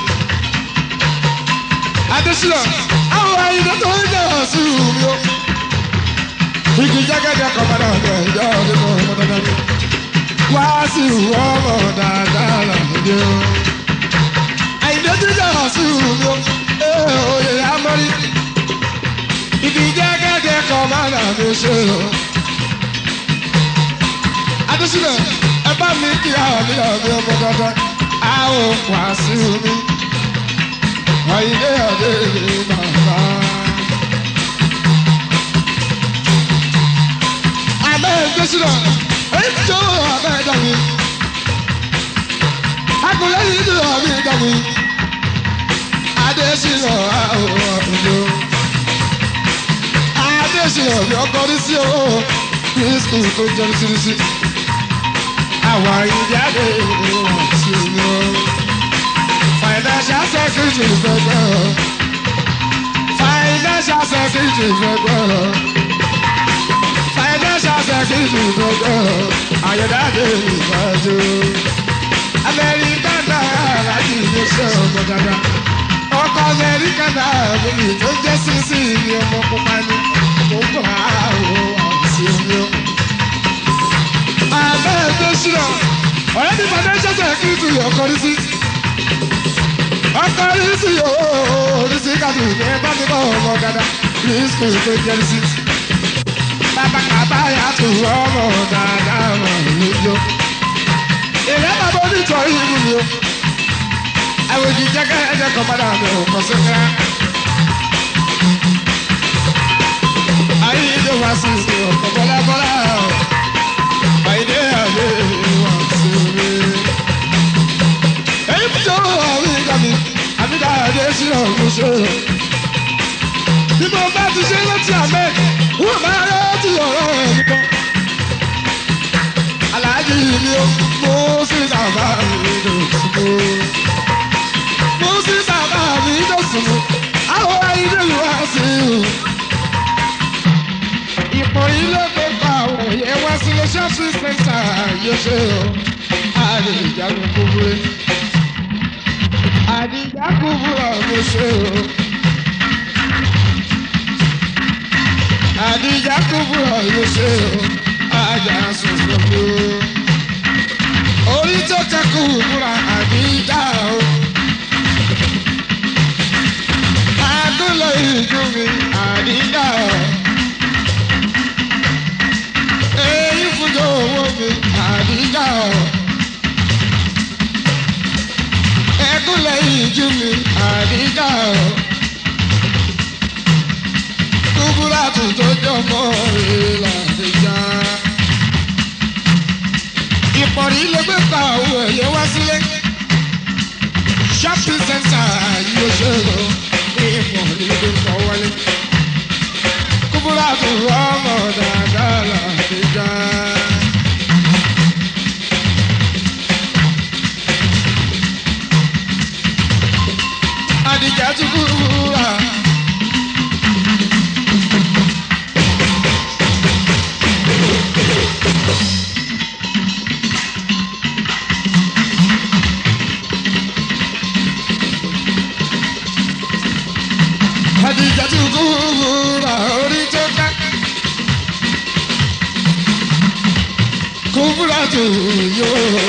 A: Adesina àwọn àyìnbó tó ń jẹ́ ọ̀sùn mi o. Igi jẹ́gẹ́dẹ́ kan padà ọ̀dọ̀ ìjọ ọdún ọmọ dandan mi. Wá sí ọmọ dáadáa lọ́dẹ o. Àyìnbó tó ń jẹ́ ọ̀sùn mi o. Oyè amọ́rí. Igi jẹ́gẹ́dẹ́ kan máa nà mí ṣe o. Adesina ẹ bá mi kí àmì ọmọ dandan. A ò wá sí omi. Àyìndé àdé bàbá. Ahmed Adesina èyí tó Ahmed dàbí. Akùnrin yìí tó Ahmed dàbí. Adésínà àwòrán ìlú. Adésínà bí ọkọ ní sí owó Kristi tó jẹ́ sírísí. Àwọn ìjáde ìwọ̀n sí i. Financial security gbẹgbẹ́. Financial security gbẹgbẹ́. Financial security gbẹgbẹ́. Àyẹ̀dáde ìwájú. Amẹ́ríkà náà láti iléeṣẹ́ ọmọ dada. Ọkọ̀ Amẹ́ríkà náà lórí tó jẹ́ sísí ní ọmọ pupa ní. Ó bọ̀ àwọ̀ àti omi ó. Àbẹ́rẹ́ tó ṣúná. Ọ̀rẹ́ mi financial security ọkọ̀ rí sí. Ọkọ̀ rí sí yóò rí sí kájú ìgbẹ́ bá mi bọ̀ ọmọ dada. Rí sí tó jẹ́ sí. Bàbá kàbáyà tó ọmọ dada mọ̀ níjó. Ìyá bàbá onítọ̀rí ìlú mi o. Àwọn òjì jẹ́gẹ́ ẹ̀jẹ̀ kan padà mi ò kọ́ sí ká. Ayé ìdè wá sí ìsìn ọ̀pọ̀ bọ́lábọ́lá. Àyídé àlè wá sí mi. Èyí fi jọ àwọn ìgbà mi, àbí dáadé sí ọ̀gbọ́n ṣe. Bí mo bá ti ṣe láti àmẹ́, wọ́n máa rẹ́ ti ọ̀rọ̀ ẹ̀ nìkan. Aláàjì mi ó. Moses bàbá mi dòsùnmù. Moses bàbá mi dòsùnmù. Àwọn ayédèrú wá sí i. Ìpò ilé tó bá àwọn òye wá sí ilé shopping center yóò ṣe o. Àdìjà ló kúburú. Àdìjà kúburú ló ṣe o. Àdìjà kúburú ló ṣe o. Àjà sùn lóko. Orí tó kẹ́kọ̀ọ́ múra àdìjà o. Àdúlọ ìjú mi àdìjà o. Èyí fúnjọ owó mi àdìjà o. Ẹ̀kúnlẹ̀ ìjú mi àdìjà o. Kúbúrà tó tó jọmọ́ rẹ̀ làdìjà. Ìpọ̀rí ló gbé pa owó ẹ̀yẹ wá sílé. Shopping center yóò ṣe lọ. Ìpọ̀rí ló gbé pa wọlé. Kúbúrà tó ọmọ dáadáa làdìjà. Àdìjà tún kúrúra. Àdìjà tún kúrúra orí tó ká. Kúbúrà tó yóò.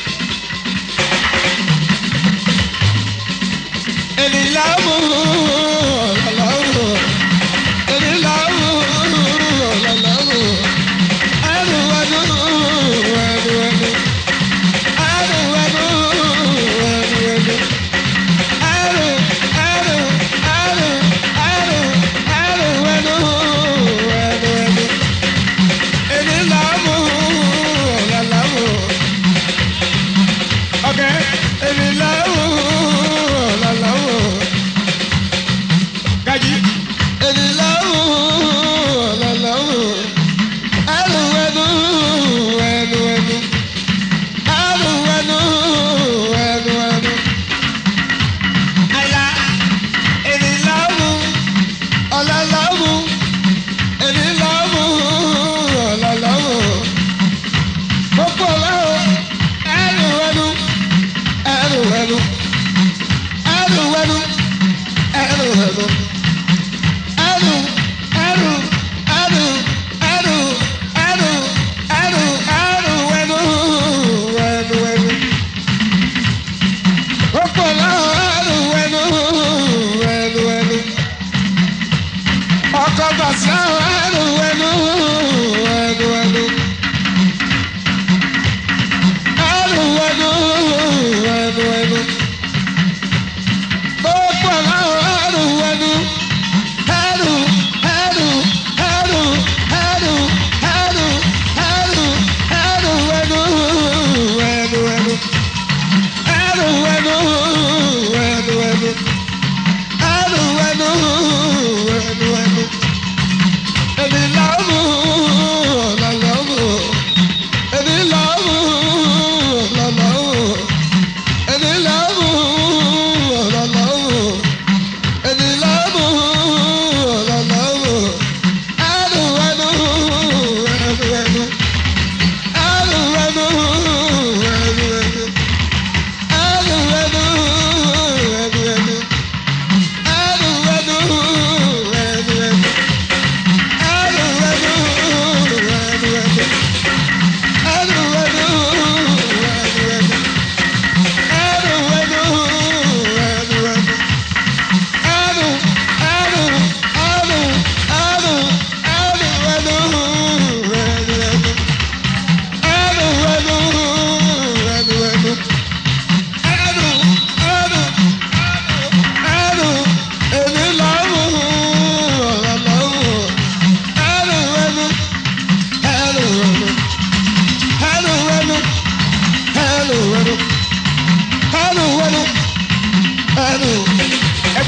A: Ènìyàn mú lọ́lọ́wọ́. Ènìyàn mú lọ́lọ́wọ́. Ẹnu ẹnu ẹnu ẹnu. Ẹnu ẹnu ẹnu ẹnu. Ẹnu ẹnu ẹnu ẹnu ẹnu ẹnu ẹnu ẹnu. Ènìyàn mú lọ́lọ́wọ́. Okay, ènìyàn mú lọ́lọ́wọ́.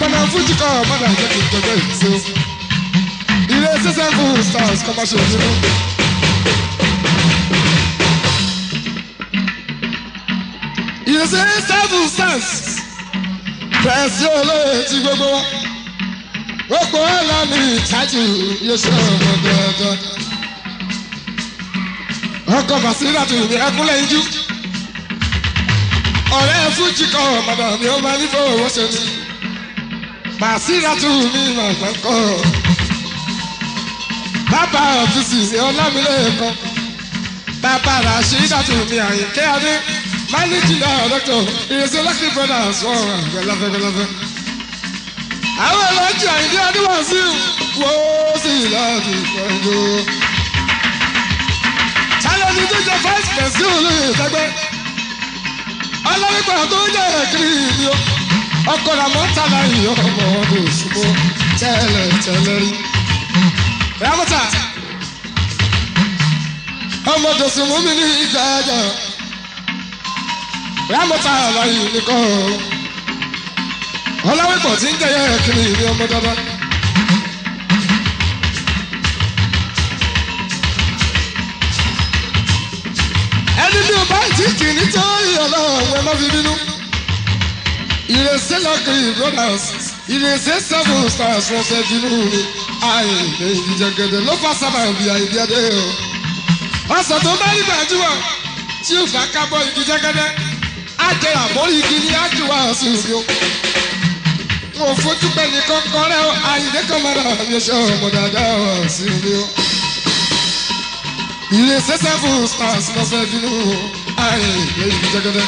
A: ọ̀pọ̀nà fújì kọ́ ọ̀mọ́dà jẹ́ kí n tọ́jọ́ ìṣó. Ilé sísẹ́ fún stars kọ́ máa ṣe òṣèlú. Ilé sísẹ́ fún stars. Pẹ̀sì olóye ti gbogbo wa. Gbogbo ọlọ́mi ìtajú yóò ṣe ọmọ dandan. Ọkọ̀ Bàṣírà tù mí ẹkúnlẹ̀ ijú. Ọ̀rẹ́ fújì kọ́ ọ̀mọ́dà mi ó máa ní fowó ṣe ni. Bàṣírà tù mí màgbà kọ́. Bàbá ọ̀fíìsì ní Ọlámilẹ́kan. Bàbá Ràṣídà tù mí Àyìnkẹ́ Adé. Managing director ìrẹsì Lucky Brothers wọ́n gbẹlẹ́fẹ́gbẹlẹ́fẹ́. Àwọn ọlọ́jì Àyìnkẹ́ Adéwàsí wo sí láti pẹ̀lú. Challenge tó jẹ vice president olóyè ìtẹ́gbẹ́. Ọlọ́wípọ̀ tó jẹ́ kiri ni ó. Ọkọ̀ Ramọ́tàlá yìí ọmọ ọdún ṣùgbọ́n tẹ́lẹ̀ rí. Ramọ́tà ọmọ dòsùnmù mi ní ìgbà ẹ̀jẹ̀. Ramọ́tàlá yìí nìkan. Ọlọ́wípọ̀ tí ń jẹ́ kiri ni ọmọ dandan. Ẹni bí o bá ti kì nítorí ọlọ́run ẹ má fi bínú. Ìrẹsì Lucky Brothers, ìrẹsì 7 stars wọ́n fẹ́ bínú mi. Àìlè ìjẹgẹdẹ ló fà sábà bí àìdí adé o. Ọ̀sán tó bá rí gbàjúmọ̀ tí ó fà kábọ̀ igi jẹ́gẹ́dẹ́. Á jẹ àmórí igi ní ájúwà sí ibi o. Mo fojú pẹ́ ní kọ́kọ́rẹ́ o, àyìndé kan máa rà mí ṣe ọmọ dáadáa sí ibi o. Ìrẹsì 7 stars ló fẹ́ bínú o. Àìlè ìjẹgẹdẹ.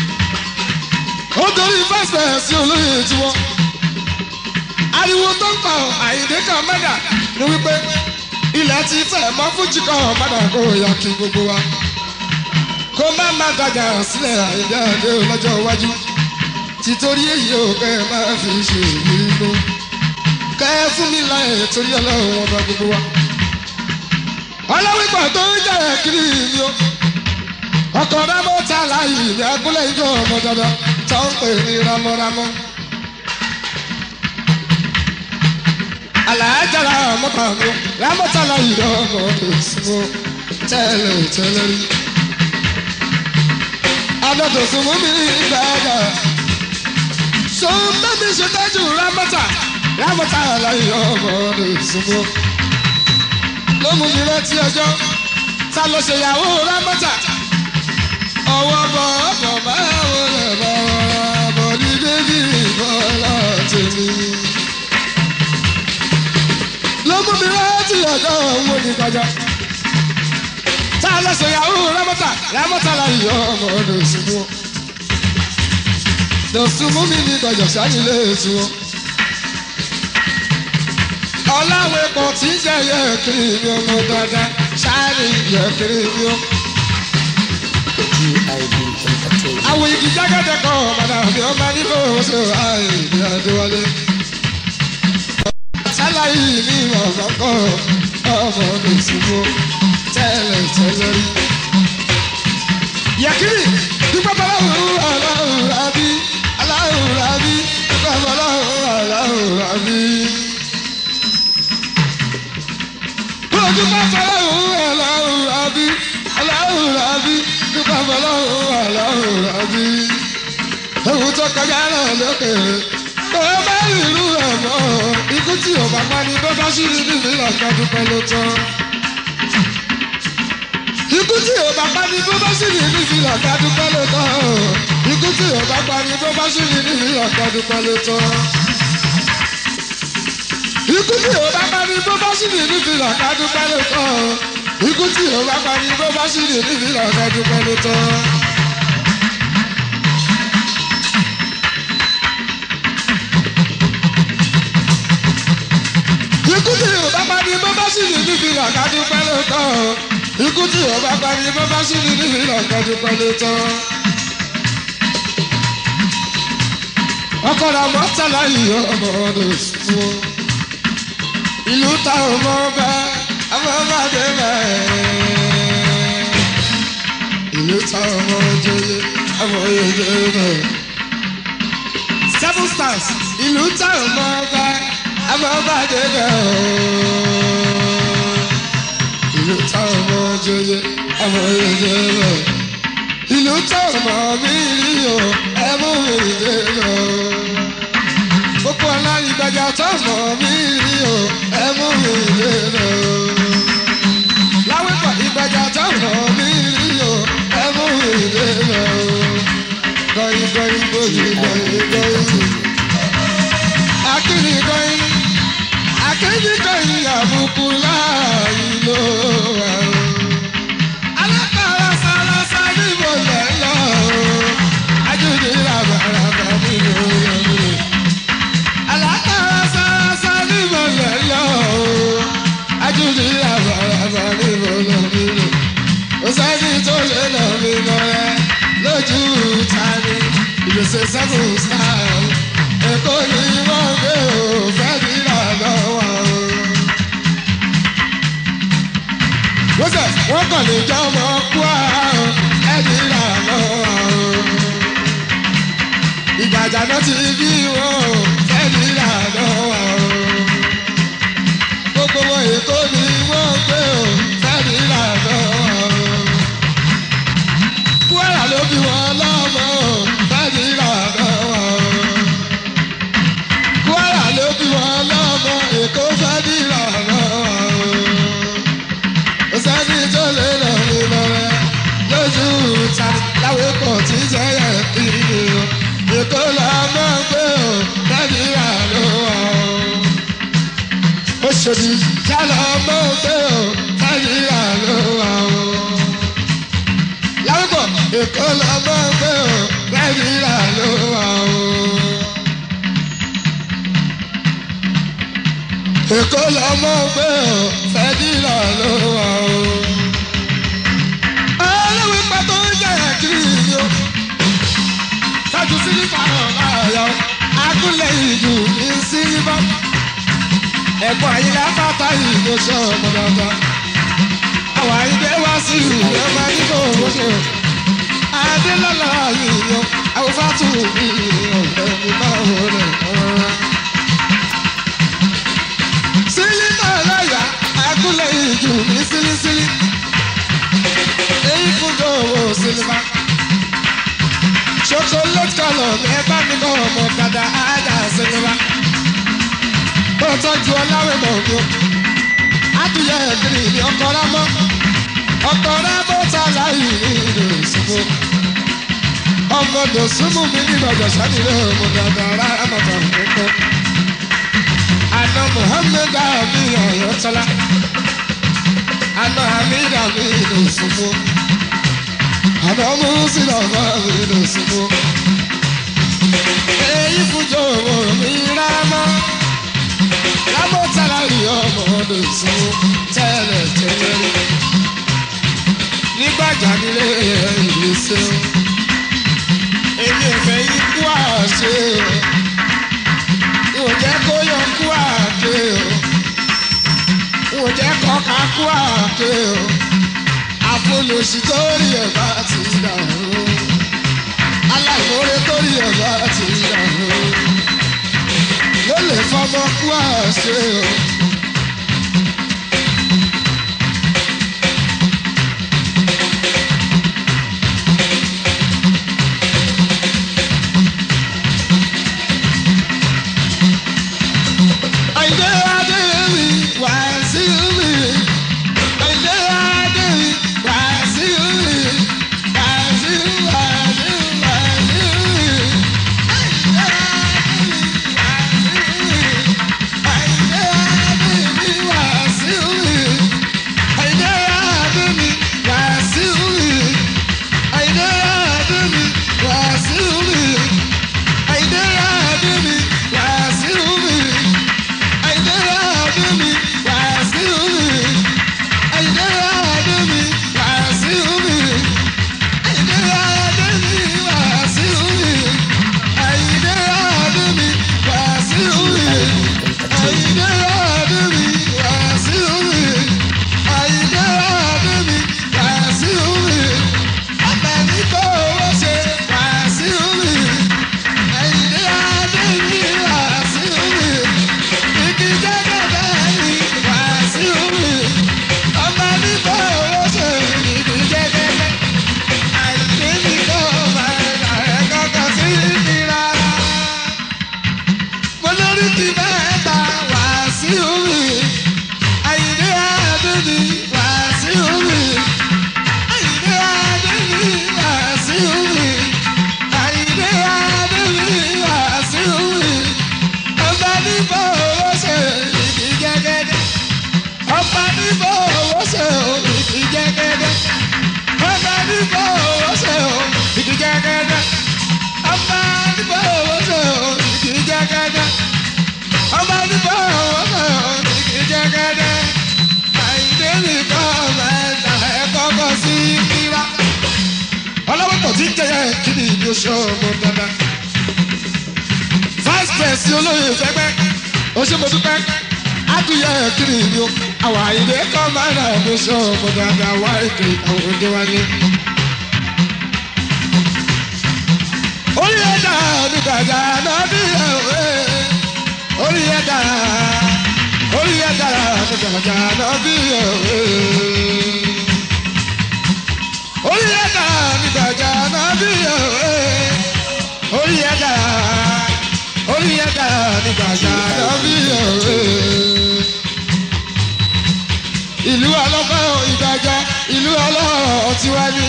A: Ó torí fásitì sí olóyè tiwọn. Ariwo tó ń pa Àyìndé kan mẹ́dà ni wípé ilẹ̀ ti fẹ́ mọ́ fújì kan mẹ́dà kó yà kí gbogbo wa. Kó má dájà sílẹ̀ Àyìndé Adé lọ́jọ́ iwájú. Títorí èyí ò kẹ́ ẹ máa fi ṣe ìrírí nù. Kẹ́ ẹ fún mi láyè torí ọlọ́run ọba gbogbo wa. Ọlọ́wípọ̀ tó ń jẹ́ kiri ni ó. Ọkọ̀ Ramọ́tàlá yìí ní agúnlẹ̀ ìjọ ọmọ dandan tó ń pè ní ramọ́ramọ́. Àlàájá Ramọ́tàlá yìí ọmọ òsùnmọ́ tẹ́lẹ̀ rí. Adọ́dọ̀sùnmọ́ mi ní ìgbà ẹ̀dá. Ṣó bẹ́bí ṣe dájú Ramọ́tàlá yìí ọmọ òsùnmọ́. Ló mú mi rántí ọjọ́ tá ló ṣe ìyàwó Ramọ́tà. Ọwọ́ bọ̀ báwo lè bọ̀ ní bébí bọ́lá tèmi. Ló mú mi rántí ọjọ́ owó ní kọjá. Tá a lọ ṣe ìyàwó Ramọ́tàlá yìí ọmọ Dòsùnmú. Dòsùnmú mi ní kọjá ṣáàlì ètò wọn. Ọláwọ̀ epo tí ń jẹ́ yẹ̀kiri mi ọmọ dáadáa ṣáàlì yẹ̀kiri mi ó. Àwọn igi jágẹ́dẹ́ kan ọ̀mọ̀dà mi ó máa ní fowó ṣe Àyìndé Adéwálé. Ṣáláyé mi ọ̀gá kọ́ ọmọ Dòsùnmú tẹ́lẹ̀ rí. Yẹ̀kiri dúpẹ́ bọ́láhùn aláhùn rábí dúpẹ́ bọ́láhùn aláhùn rábí. Dúpẹ́ bọ́láhùn aláhùn rábí dúpẹ́ bọ́láhùn aláhùn rábí. Ewu tó kọjá náà lókè. Bọ́lá bá ìlú ẹ̀ mọ́, ikú tí ò bá pa ni bó bá ṣì ní níbi ìlànà dúpẹ́ ló tán. Ikú tí ò bá pa ni bó bá ṣì ní níbi ìlànà dúpẹ́ ló tán. Ikú tí ò bá pa ni bó bá ṣì ní níbi ìlànà dúpẹ́ ló tán. Ikú tí ò bá pa ni bó bá ṣì ní níbi ìlànà dúpẹ́ ló tán. Ikú tí ò bá pa ni bó bá ṣì ní níbi ìlànà dúpẹ́ ló tán. Ikú tí ò bá pa ni bó bá ṣì ní níbi ìlànà dúpẹ́ ló tán. Ikú tí ò bá pa ni bó bá ṣì ní níbi ìlànà dúpẹ́ ló tán. Ọkọ̀ Ramọ́tàlá yìí ọmọ Dòsùnmú. Ìlú ta ọmọ bá ọmọdé bẹ́ẹ̀. Ìlú ta ọmọ jẹyẹ ọmọ yẹyẹ bẹ́ẹ̀. 7 stars ìlú táwọn ọmọ ọba amọba débẹ̀ o ìlú táwọn ọmọ jẹjẹ amọye débẹ̀ ìlú táwọn ọmọ mi rí o ẹmú mi débẹ̀ o gbogbo ọlá ìgbàjà táwọn ọmọ mi rí o ẹmú mi débẹ̀ o láwùjọ ìgbàjà táwọn ọmọ mi rí o ẹmú mi débẹ̀ o gọyìn gọyìn gọyìn gọyìn gọyìn. Akíní kọ́yìn, akíní kọ́yìn àbùkù láàyè ló wà o. Alákàrà sálásá níbo lẹ̀ lọ o. Ajúdí ràbàràbà níbo lẹ̀ lọ. Alákàrà sálásá níbo lẹ̀ lọ o. Ajúdí ràbàràbà níbo lẹ̀ lọ. Ó sẹ́ni tó lè lọ mi lọ rẹ lójú tani. Ìgbésẹ̀ sẹ́kùn sáà. Èkó ni wọ́n gbé o, fẹ́ bí lọ́dọ̀ wa o. Wọ́n kàn lè jọ ọmọ kú àrùn, ẹ̀dí lọ́dọ̀ wa o. Ìgbàjà náà ti bí wọn o, fẹ́ bí lọ́dọ̀ wa o. Gbogbo wọn Èkó ni wọ́n gbé o, fẹ́ bí lọ́dọ̀ wa o. Kwara ló bí wọn lọ́mọ o, fẹ́ bí lọ́dọ̀ wa o. Ló bí wọn lọ́mọ Èkó fẹ́ bí lọ́nà ó sẹ́ni tó lè lọ ní lọ́rẹ́ lójú ta láwọn èkó tí jẹ́ yẹ kí ni o Èkó lọ́mọ gbé o fẹ́ bí lọ́nà ó ṣòdì já lọ́mọ gbé o fẹ́ bí lọ́nà láwọn èkó lọ́mọ gbé o fẹ́ bí lọ́nà. Èkó lọ́mọ gbé o, fẹ́ dìrà ló wà o. Olówó ipa tó ń jẹ́ kiri ni o. Tájú sílífà hàn láàyò, agúnlẹ̀ ìlú ní sílífà. Ẹ̀gbọ́n àyíká bàtà ìlú ṣe ọmọ dáadáa. Àwọn àyíké wá sí ìlú ẹ̀ máa ní kó owó ṣe. Adélọ́lá yìí yọ, àwọn fátù mi ọ̀rẹ́ mi máa wọlé ọ̀rọ̀. Sílífà láyà, agúnlẹ̀ ìjù ní sílísílí. Èyí kúndó owó sílífà. Chocolate colour ẹ bá mi kọ́ ọmọ dada ájà sílífà. Bó tọ́jú ọláwẹ̀ mọ̀ mi o. Adúyẹ ẹ̀gbìn ní ọkọ̀ rámọ́. Ọkọ̀ rámọ́ ta láyì ní ìlú ìsìnkú. Ọmọ dòsúnmù mi nígbà jọ̀ṣà nílé ọmọ dada rárá mọ̀tàn nìkan. Àná Muhammed Ami Ọ̀yọ́tọ́lá. Àná Hamid Ami Ìdòsùnmù. Àná Musila Ami Ìdòsùnmù. Èyí fújọ owó mi rámọ́. Lámọ́ tàlá rí ọmọ Ìdòsùnmù tẹ́lẹ̀ tẹ́lẹ̀ rí. Nígbàjà nílé ìgbésẹ̀ o. Èmi ò fẹ́ yí kú àṣẹ o. Ìwò jẹ́ kó yọ kú àké o. Ìwò jẹ́ kọ́ka kú àké o. Àfolòṣì torí ẹ̀ bá ti dàrú. Aláìmoore torí ẹ̀ bá ti dàrú. Ló lè fọmọ kú àṣẹ o. kíra ọlọ́wọ́ pọ̀ tí jẹyẹ kíni ìlú ṣọ́ọ̀mù dandan. vice president olóyè fẹ́gbẹ́ oṣèmọ̀dúpẹ́ adúyẹ kíni ìlú àwọn àyè kọ́ máa ń rà ìlú ṣọ́ọ̀mù dandan wá ètò àwọn òde wáyé. orí ẹ̀dá nígbàjà náà bí ẹ̀wẹ̀ orí ẹ̀dá nígbàjà náà bí ẹ̀wẹ̀ orí ẹ̀dá nígbàjà náà bí ẹ̀wẹ̀ orí ẹ̀dá nígbàjà náà bí ẹ̀wẹ̀ ìlú ọlọ́pàá ìgbàjà ìlú ọlọ́ọ̀ tiwa ní.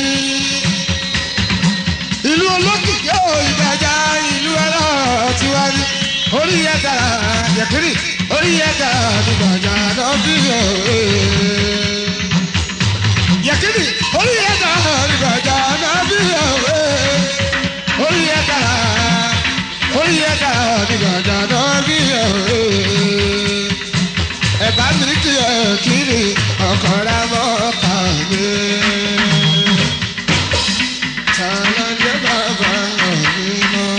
A: ìlú olókìkí ò ìgbàjà ìlú ọlọ́ọ̀ tiwa ní. orí ẹ̀dá yẹ̀kiri orí ẹ̀dá nígbàjà náà bí yẹ̀kiri orí ẹ̀dá nígbàjà náà bí orí ẹ̀dá nígbàjà náà bí ẹ̀bá mi kí ẹ̀ kiri ọkọ̀ rẹ̀ mọ́ kàwé. Tàlàjẹ́ bàbá mi mọ́.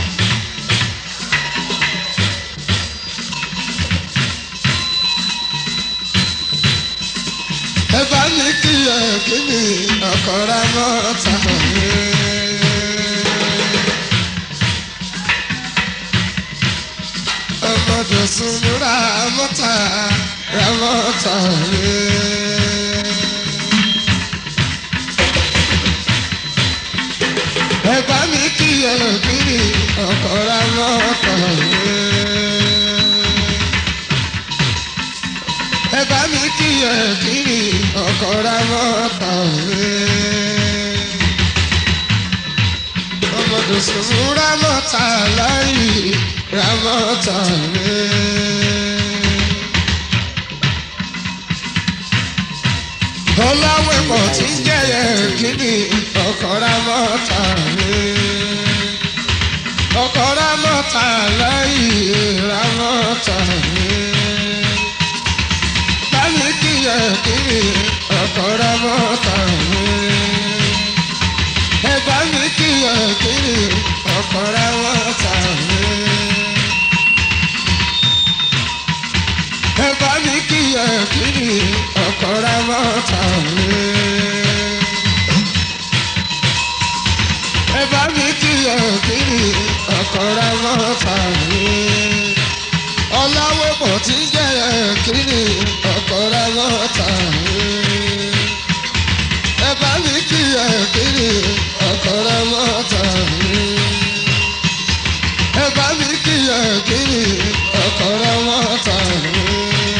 A: Ẹ̀bá mi kí ẹ̀ kiri ọkọ̀ rẹ̀ mọ́ kàwé. Ọmọdé sunmú Ramọ́ta Ramọ́ta rẹ̀. Ẹ̀bá mi kí ẹlòmírì ọkọ̀ Ramọ́ta rẹ̀. Ẹ̀bá mi kí ẹlòmírì ọkọ̀ Ramọ́ta rẹ̀. Ọmọdé sunmú Ramọ́ta láyé. Ramọ́ta rẹ̀. Ọláwẹ̀pọ̀ tí ń jẹ́yẹ kíni ọkọ̀ Ramọ́ta rẹ̀. ọkọ̀ Ramọ́ta láyé Ramọ́ta rẹ̀. báyìí kíyẹ kíni ọkọ̀ Ramọ́ta rẹ̀. ẹ bá mi kíyẹ kíni ọkọ̀ Ramọ́ta rẹ̀. ẹ bá mi kíyè kíni ọkọ̀ Ramọ́ta rẹ̀. ẹ bá mi kíyè kíni ọkọ̀ Ramọ́ta rẹ̀. Ọláwẹ̀pọ̀ tí ń jẹ́ kíni ọkọ̀ Ramọ́ta rẹ̀. ẹ bá mi kíyè kíni ọkọ̀ Ramọ́ta rẹ̀. ẹ bá mi kíyè kíni ọkọ̀ Ramọ́ta rẹ̀.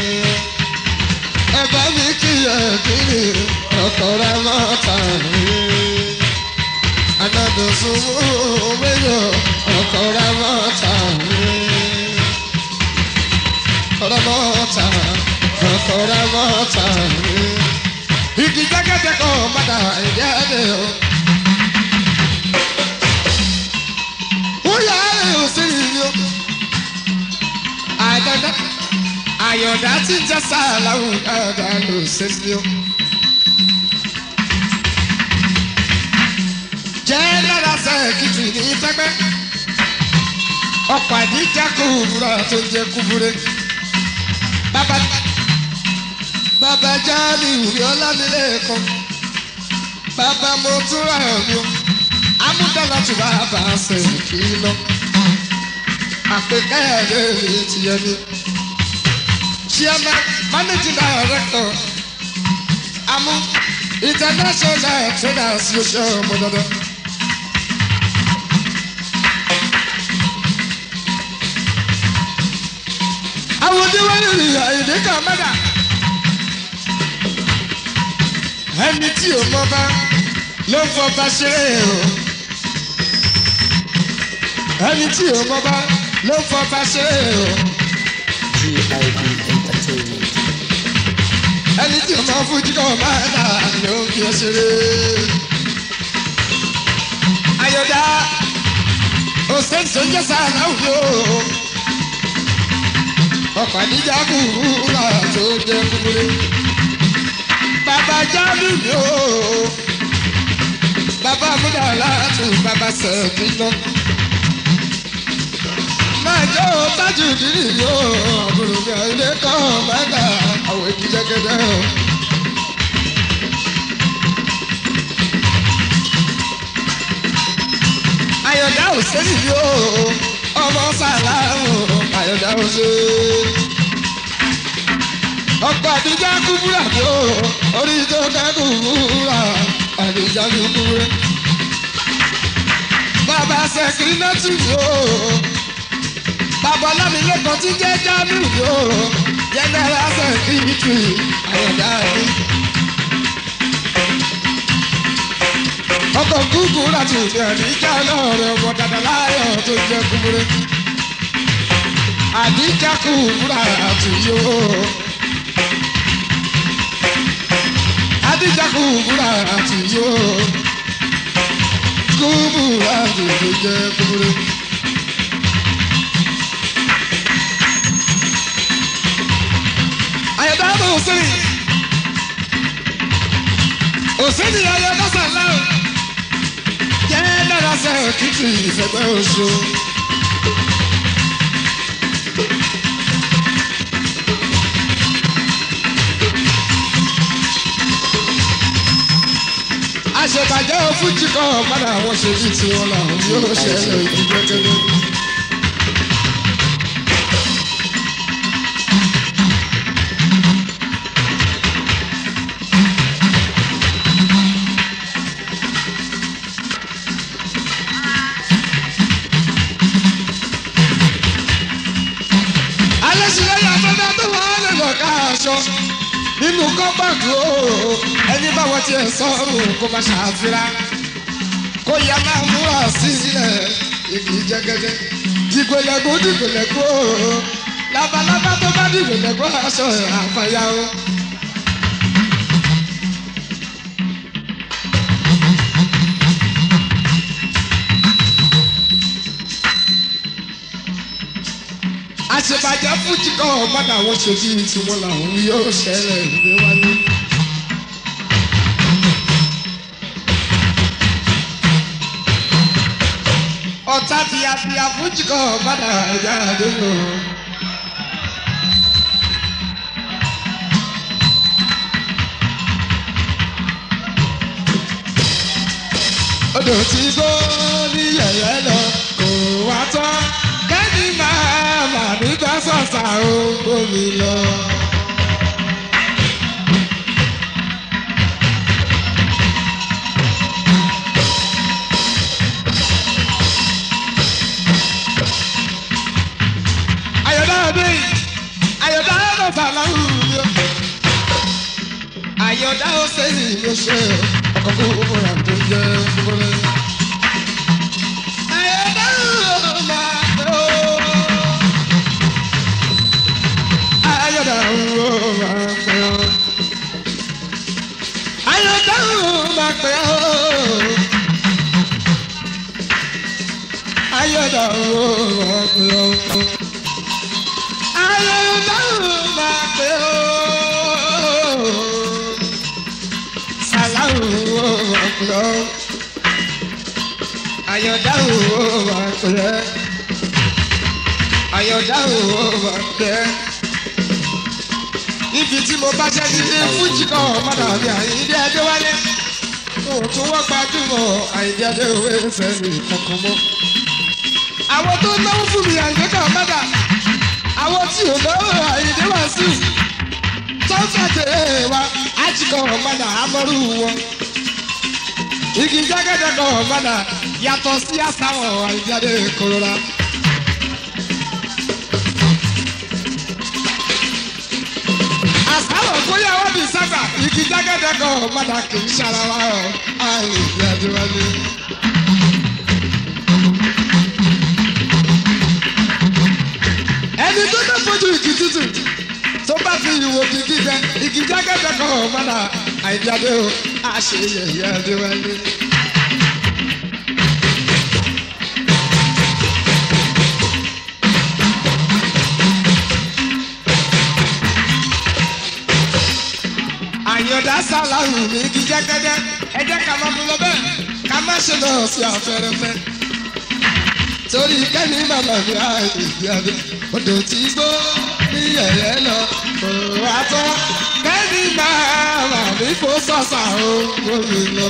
A: Ẹ̀bá mi kíyè kíni ọkọ̀ Ramọ́ta rẹ̀. Ànàdò sunmú wẹ́yọ̀ ọkọ̀ Ramọ́ta rẹ̀. Ramọ́ta ọkọ̀ Ramọ́ta rẹ̀. Igi jákèjẹ́ kan padà ìdí ẹ̀dẹ̀ o. Wúyà ẹ̀ ò sí ìlú o. Àdàdà. Àyọ̀dá tí ń jẹ́ sáàláwù dáadáa ló ṣe sí o. Jẹ́ lára sẹ́ẹ̀kìtì ní pẹ́pẹ́. Ọ̀pọ̀ àdíjà kúburú tó ń jẹ́ kúburú. Bàbá Jáàlì ìwúrí Ọlámilékan. Bàbá mo túra ẹ̀mí o. Amúdàlá tún bàbá sẹ́ẹ̀kì lọ. Àpèkẹ́ ẹ̀rẹ́ ti yẹ mi. Chairman, Managing Director, Amu International Trader Association Mododo. Àwọn oníwáyé rí àyèdè kan mẹ́ta. Ẹni tí ò mọ bá ló ń fọba ṣeré o. Ẹni tí ò mọ bá ló ń fọba ṣeré o.
B: GIB Entertainment.
A: Ẹni tí o máa fojú kọ́ máa dà ló ń fi ṣeré. Àyọ̀dá òṣèlú tó ń jẹ́ sáàláwù o. Ọkọ̀ àdíjà kúrúrà tó jẹ́ kúrúrú. Bàbá Jáàlù ni o. bàbá sẹ́ẹ̀kì lọ. máa jọ tájù dìrì yóò àbúrò mi àìlè kọ́ bàtà àwọn èkì jẹ́gẹ́dẹ́. Àyọ̀dá òsèlú yóò ọmọ sàlámù Àyọ̀dá òsèlú. ọkọ̀ àdìjà kúbúrà yóò orí tó kẹ́kù wúrà àdìjà kúbúrẹ́. bàbá sẹ́kìrì náà tún yóò bàbá ọlámilẹ́kọ̀ọ́ tí jẹ́ jámù yóò jẹ́nẹ́rà sẹ́kìrì Àyọ̀dá yìí. ọkọ̀ kúkúrà tí ò ní àdìjà lọ́rẹ̀ ọmọ dàdà láyọ̀ tó jẹ́ kúbúrẹ́. àdìjà kúbúrà tí yóò. àdìjà kúbúrà tí yóò. kúbúrà tí tó jẹ́ kúbúrẹ́. Àyọ̀dá tó òsèré òsèré Àyọ̀dá sàlámù jẹ́ lára sẹ́ẹ̀kìtì ìfẹ́gbẹ́ oṣù. àṣebàjẹ́ òfújì kan padà wọ́n ṣe bí tiwọn làwọn yóò ṣẹlẹ̀ ìdíjẹ́gẹ́dẹ́. nínú kọ́bàkì ooo ẹni báwọn tiẹ̀ sọ́run kó má ṣàfihàn kó yá máa múra sílẹ̀ igi jẹ́gẹ́dẹ́ dìgbòlẹ́gbò dìgbòlẹ́gbò ooo labalábá tó bá dìgbòlẹ́gbò aṣọ àfàyà o. àṣebàjẹ́ fújì kan padà wọ́n ṣe bí tiwọn làwọn yóò ṣẹlẹ̀ ìgbé wálé. ọ̀tá bíabíà fújì kan padà ẹ̀já àdéhùn. odò tí gbó ní yẹ̀yẹ́ lọ kò wá tán kẹ́ni máa nígbà sọ̀sà ó gbómi lọ. Àyọ̀dá ọdún yìí Àyọ̀dá ọ̀fà láwùjọ mi ó Àyọ̀dá ó sẹ́yìn ló ṣe ọkọ̀ fún òmùrà tó jẹ́ gbogbo. Àyọ̀dá ó máa pẹ́ ọ́. Àyọ̀dá ó máa pẹ́ ọ́. Àyọ̀dá ó máa pẹ́ ọ́. Àyọ̀dá ó máa pẹ́ ọ́. Sàlámù ó máa pẹ́ ọ́. Àyọ̀dá ó máa pẹ́ ọ́. Àyọ̀dá ó máa pẹ́ ọ́. Ibi tí mo bá jẹ́ nílé fújì kan padà bí Àyìndé Adéwálé mo tún wọ́n gbajúmọ̀ Àyìndé Adéwé fẹ́mi kankan mọ́. àwọn tó náwó fún mi Àyìndé kan padà àwọn tí ò náwó Àyìndé wá sí tọ́sàtẹ̀ wa àjìkọ̀ padà amọ́rú wọn. igi jágẹ́dẹ́ kan padà yàtọ̀ sí àsáwọ̀ Àyìndé Adé kòrora. àsáwọ̀ kóyá wọ́n bí sábà igi jágẹ́dẹ́ kan padà kì í ṣara wa ọ̀ Àyìndé Adéwálé. ẹni tó tó fojú igi tútù tó bá fi ìwò kìkì jẹ igi jágẹ́dẹ́ kan padà Àyìndé Adé o àṣeyẹyẹ Adéwálé. Àyọ̀dá Sàlámù ní igi jẹ́gẹ́dẹ́ ẹ jẹ́ ká máa mú lọ bẹ́ẹ̀ ká má ṣe náà sí afẹ́rẹ́fẹ́ torí kẹ́ni bàbá mi àìdí adé odò tí gbó ní yẹ̀yẹ́ lọ kò wá tán kẹ́ni bàbá mi kò sọ̀sà ó gbómi lọ.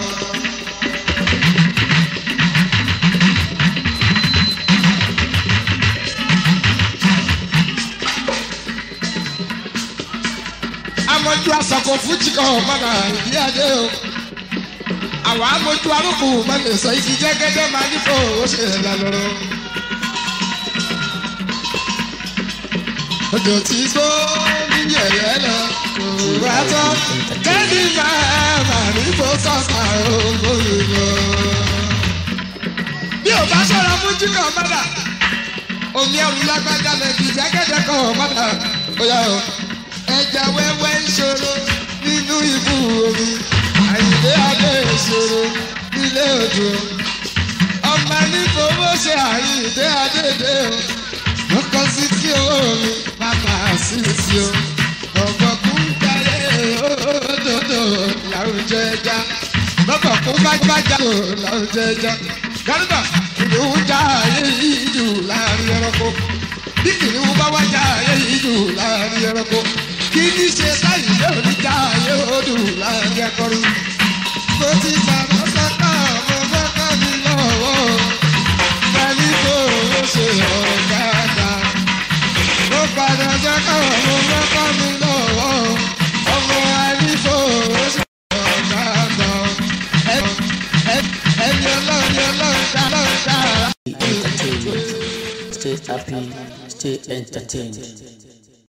A: amọ̀jú asọ̀kò fújì kan ọ̀mọ́nà ìdí adé o àwọn amọ̀jú arúgbó mọ́lẹ̀ sọ igi jẹ́gẹ́dẹ́ máa ní kó o ṣe é lálọ́rọ́. odò tí gbó ní yẹ̀yẹ́ lọ kò wá tán kẹ́ni máa ní kó sọ̀sà ògbómi lọ. bí o bá ṣọ́ra fújì kan ọ̀mọ́nà omi ẹrù lágbájá lẹ́bi jẹ́gẹ́dẹ́ kan ọ̀mọ́nà ó yá o. ẹja wẹ́wẹ́ ń ṣòro nínú ibú omi Àyìndé Adé ìṣòro nílé odò ọmọ ní fowó ṣe Àyìndé Adé dé o lọkọ sí tí owó mi bàbá sí sí o ọgbọkùn jáde òdòdó láwùjọ ẹja lọkọkùn bájá o láwùjọ ẹja gàdúgbà ìlú já ayé yìí jù láàrin ẹranko bí kìnìún bá wá já ayé yìí jù láàrin ẹranko. Kí ni ṣe sáyìn lé oníjà yóò dùn láàrin akọrin. Mo ti bàbá sọ́kà mo fọ́kà mi lọ́wọ́. Bẹ́ẹ̀ni kò ó ṣe ọ̀gádà. Mo padà sọ́kà mo fọ́kà mi lọ́wọ́. Ọmọ àìnífò ó ṣe ọ̀gádà. Ẹni ọlọ́run dá.
B: Stay happy, stay entertained.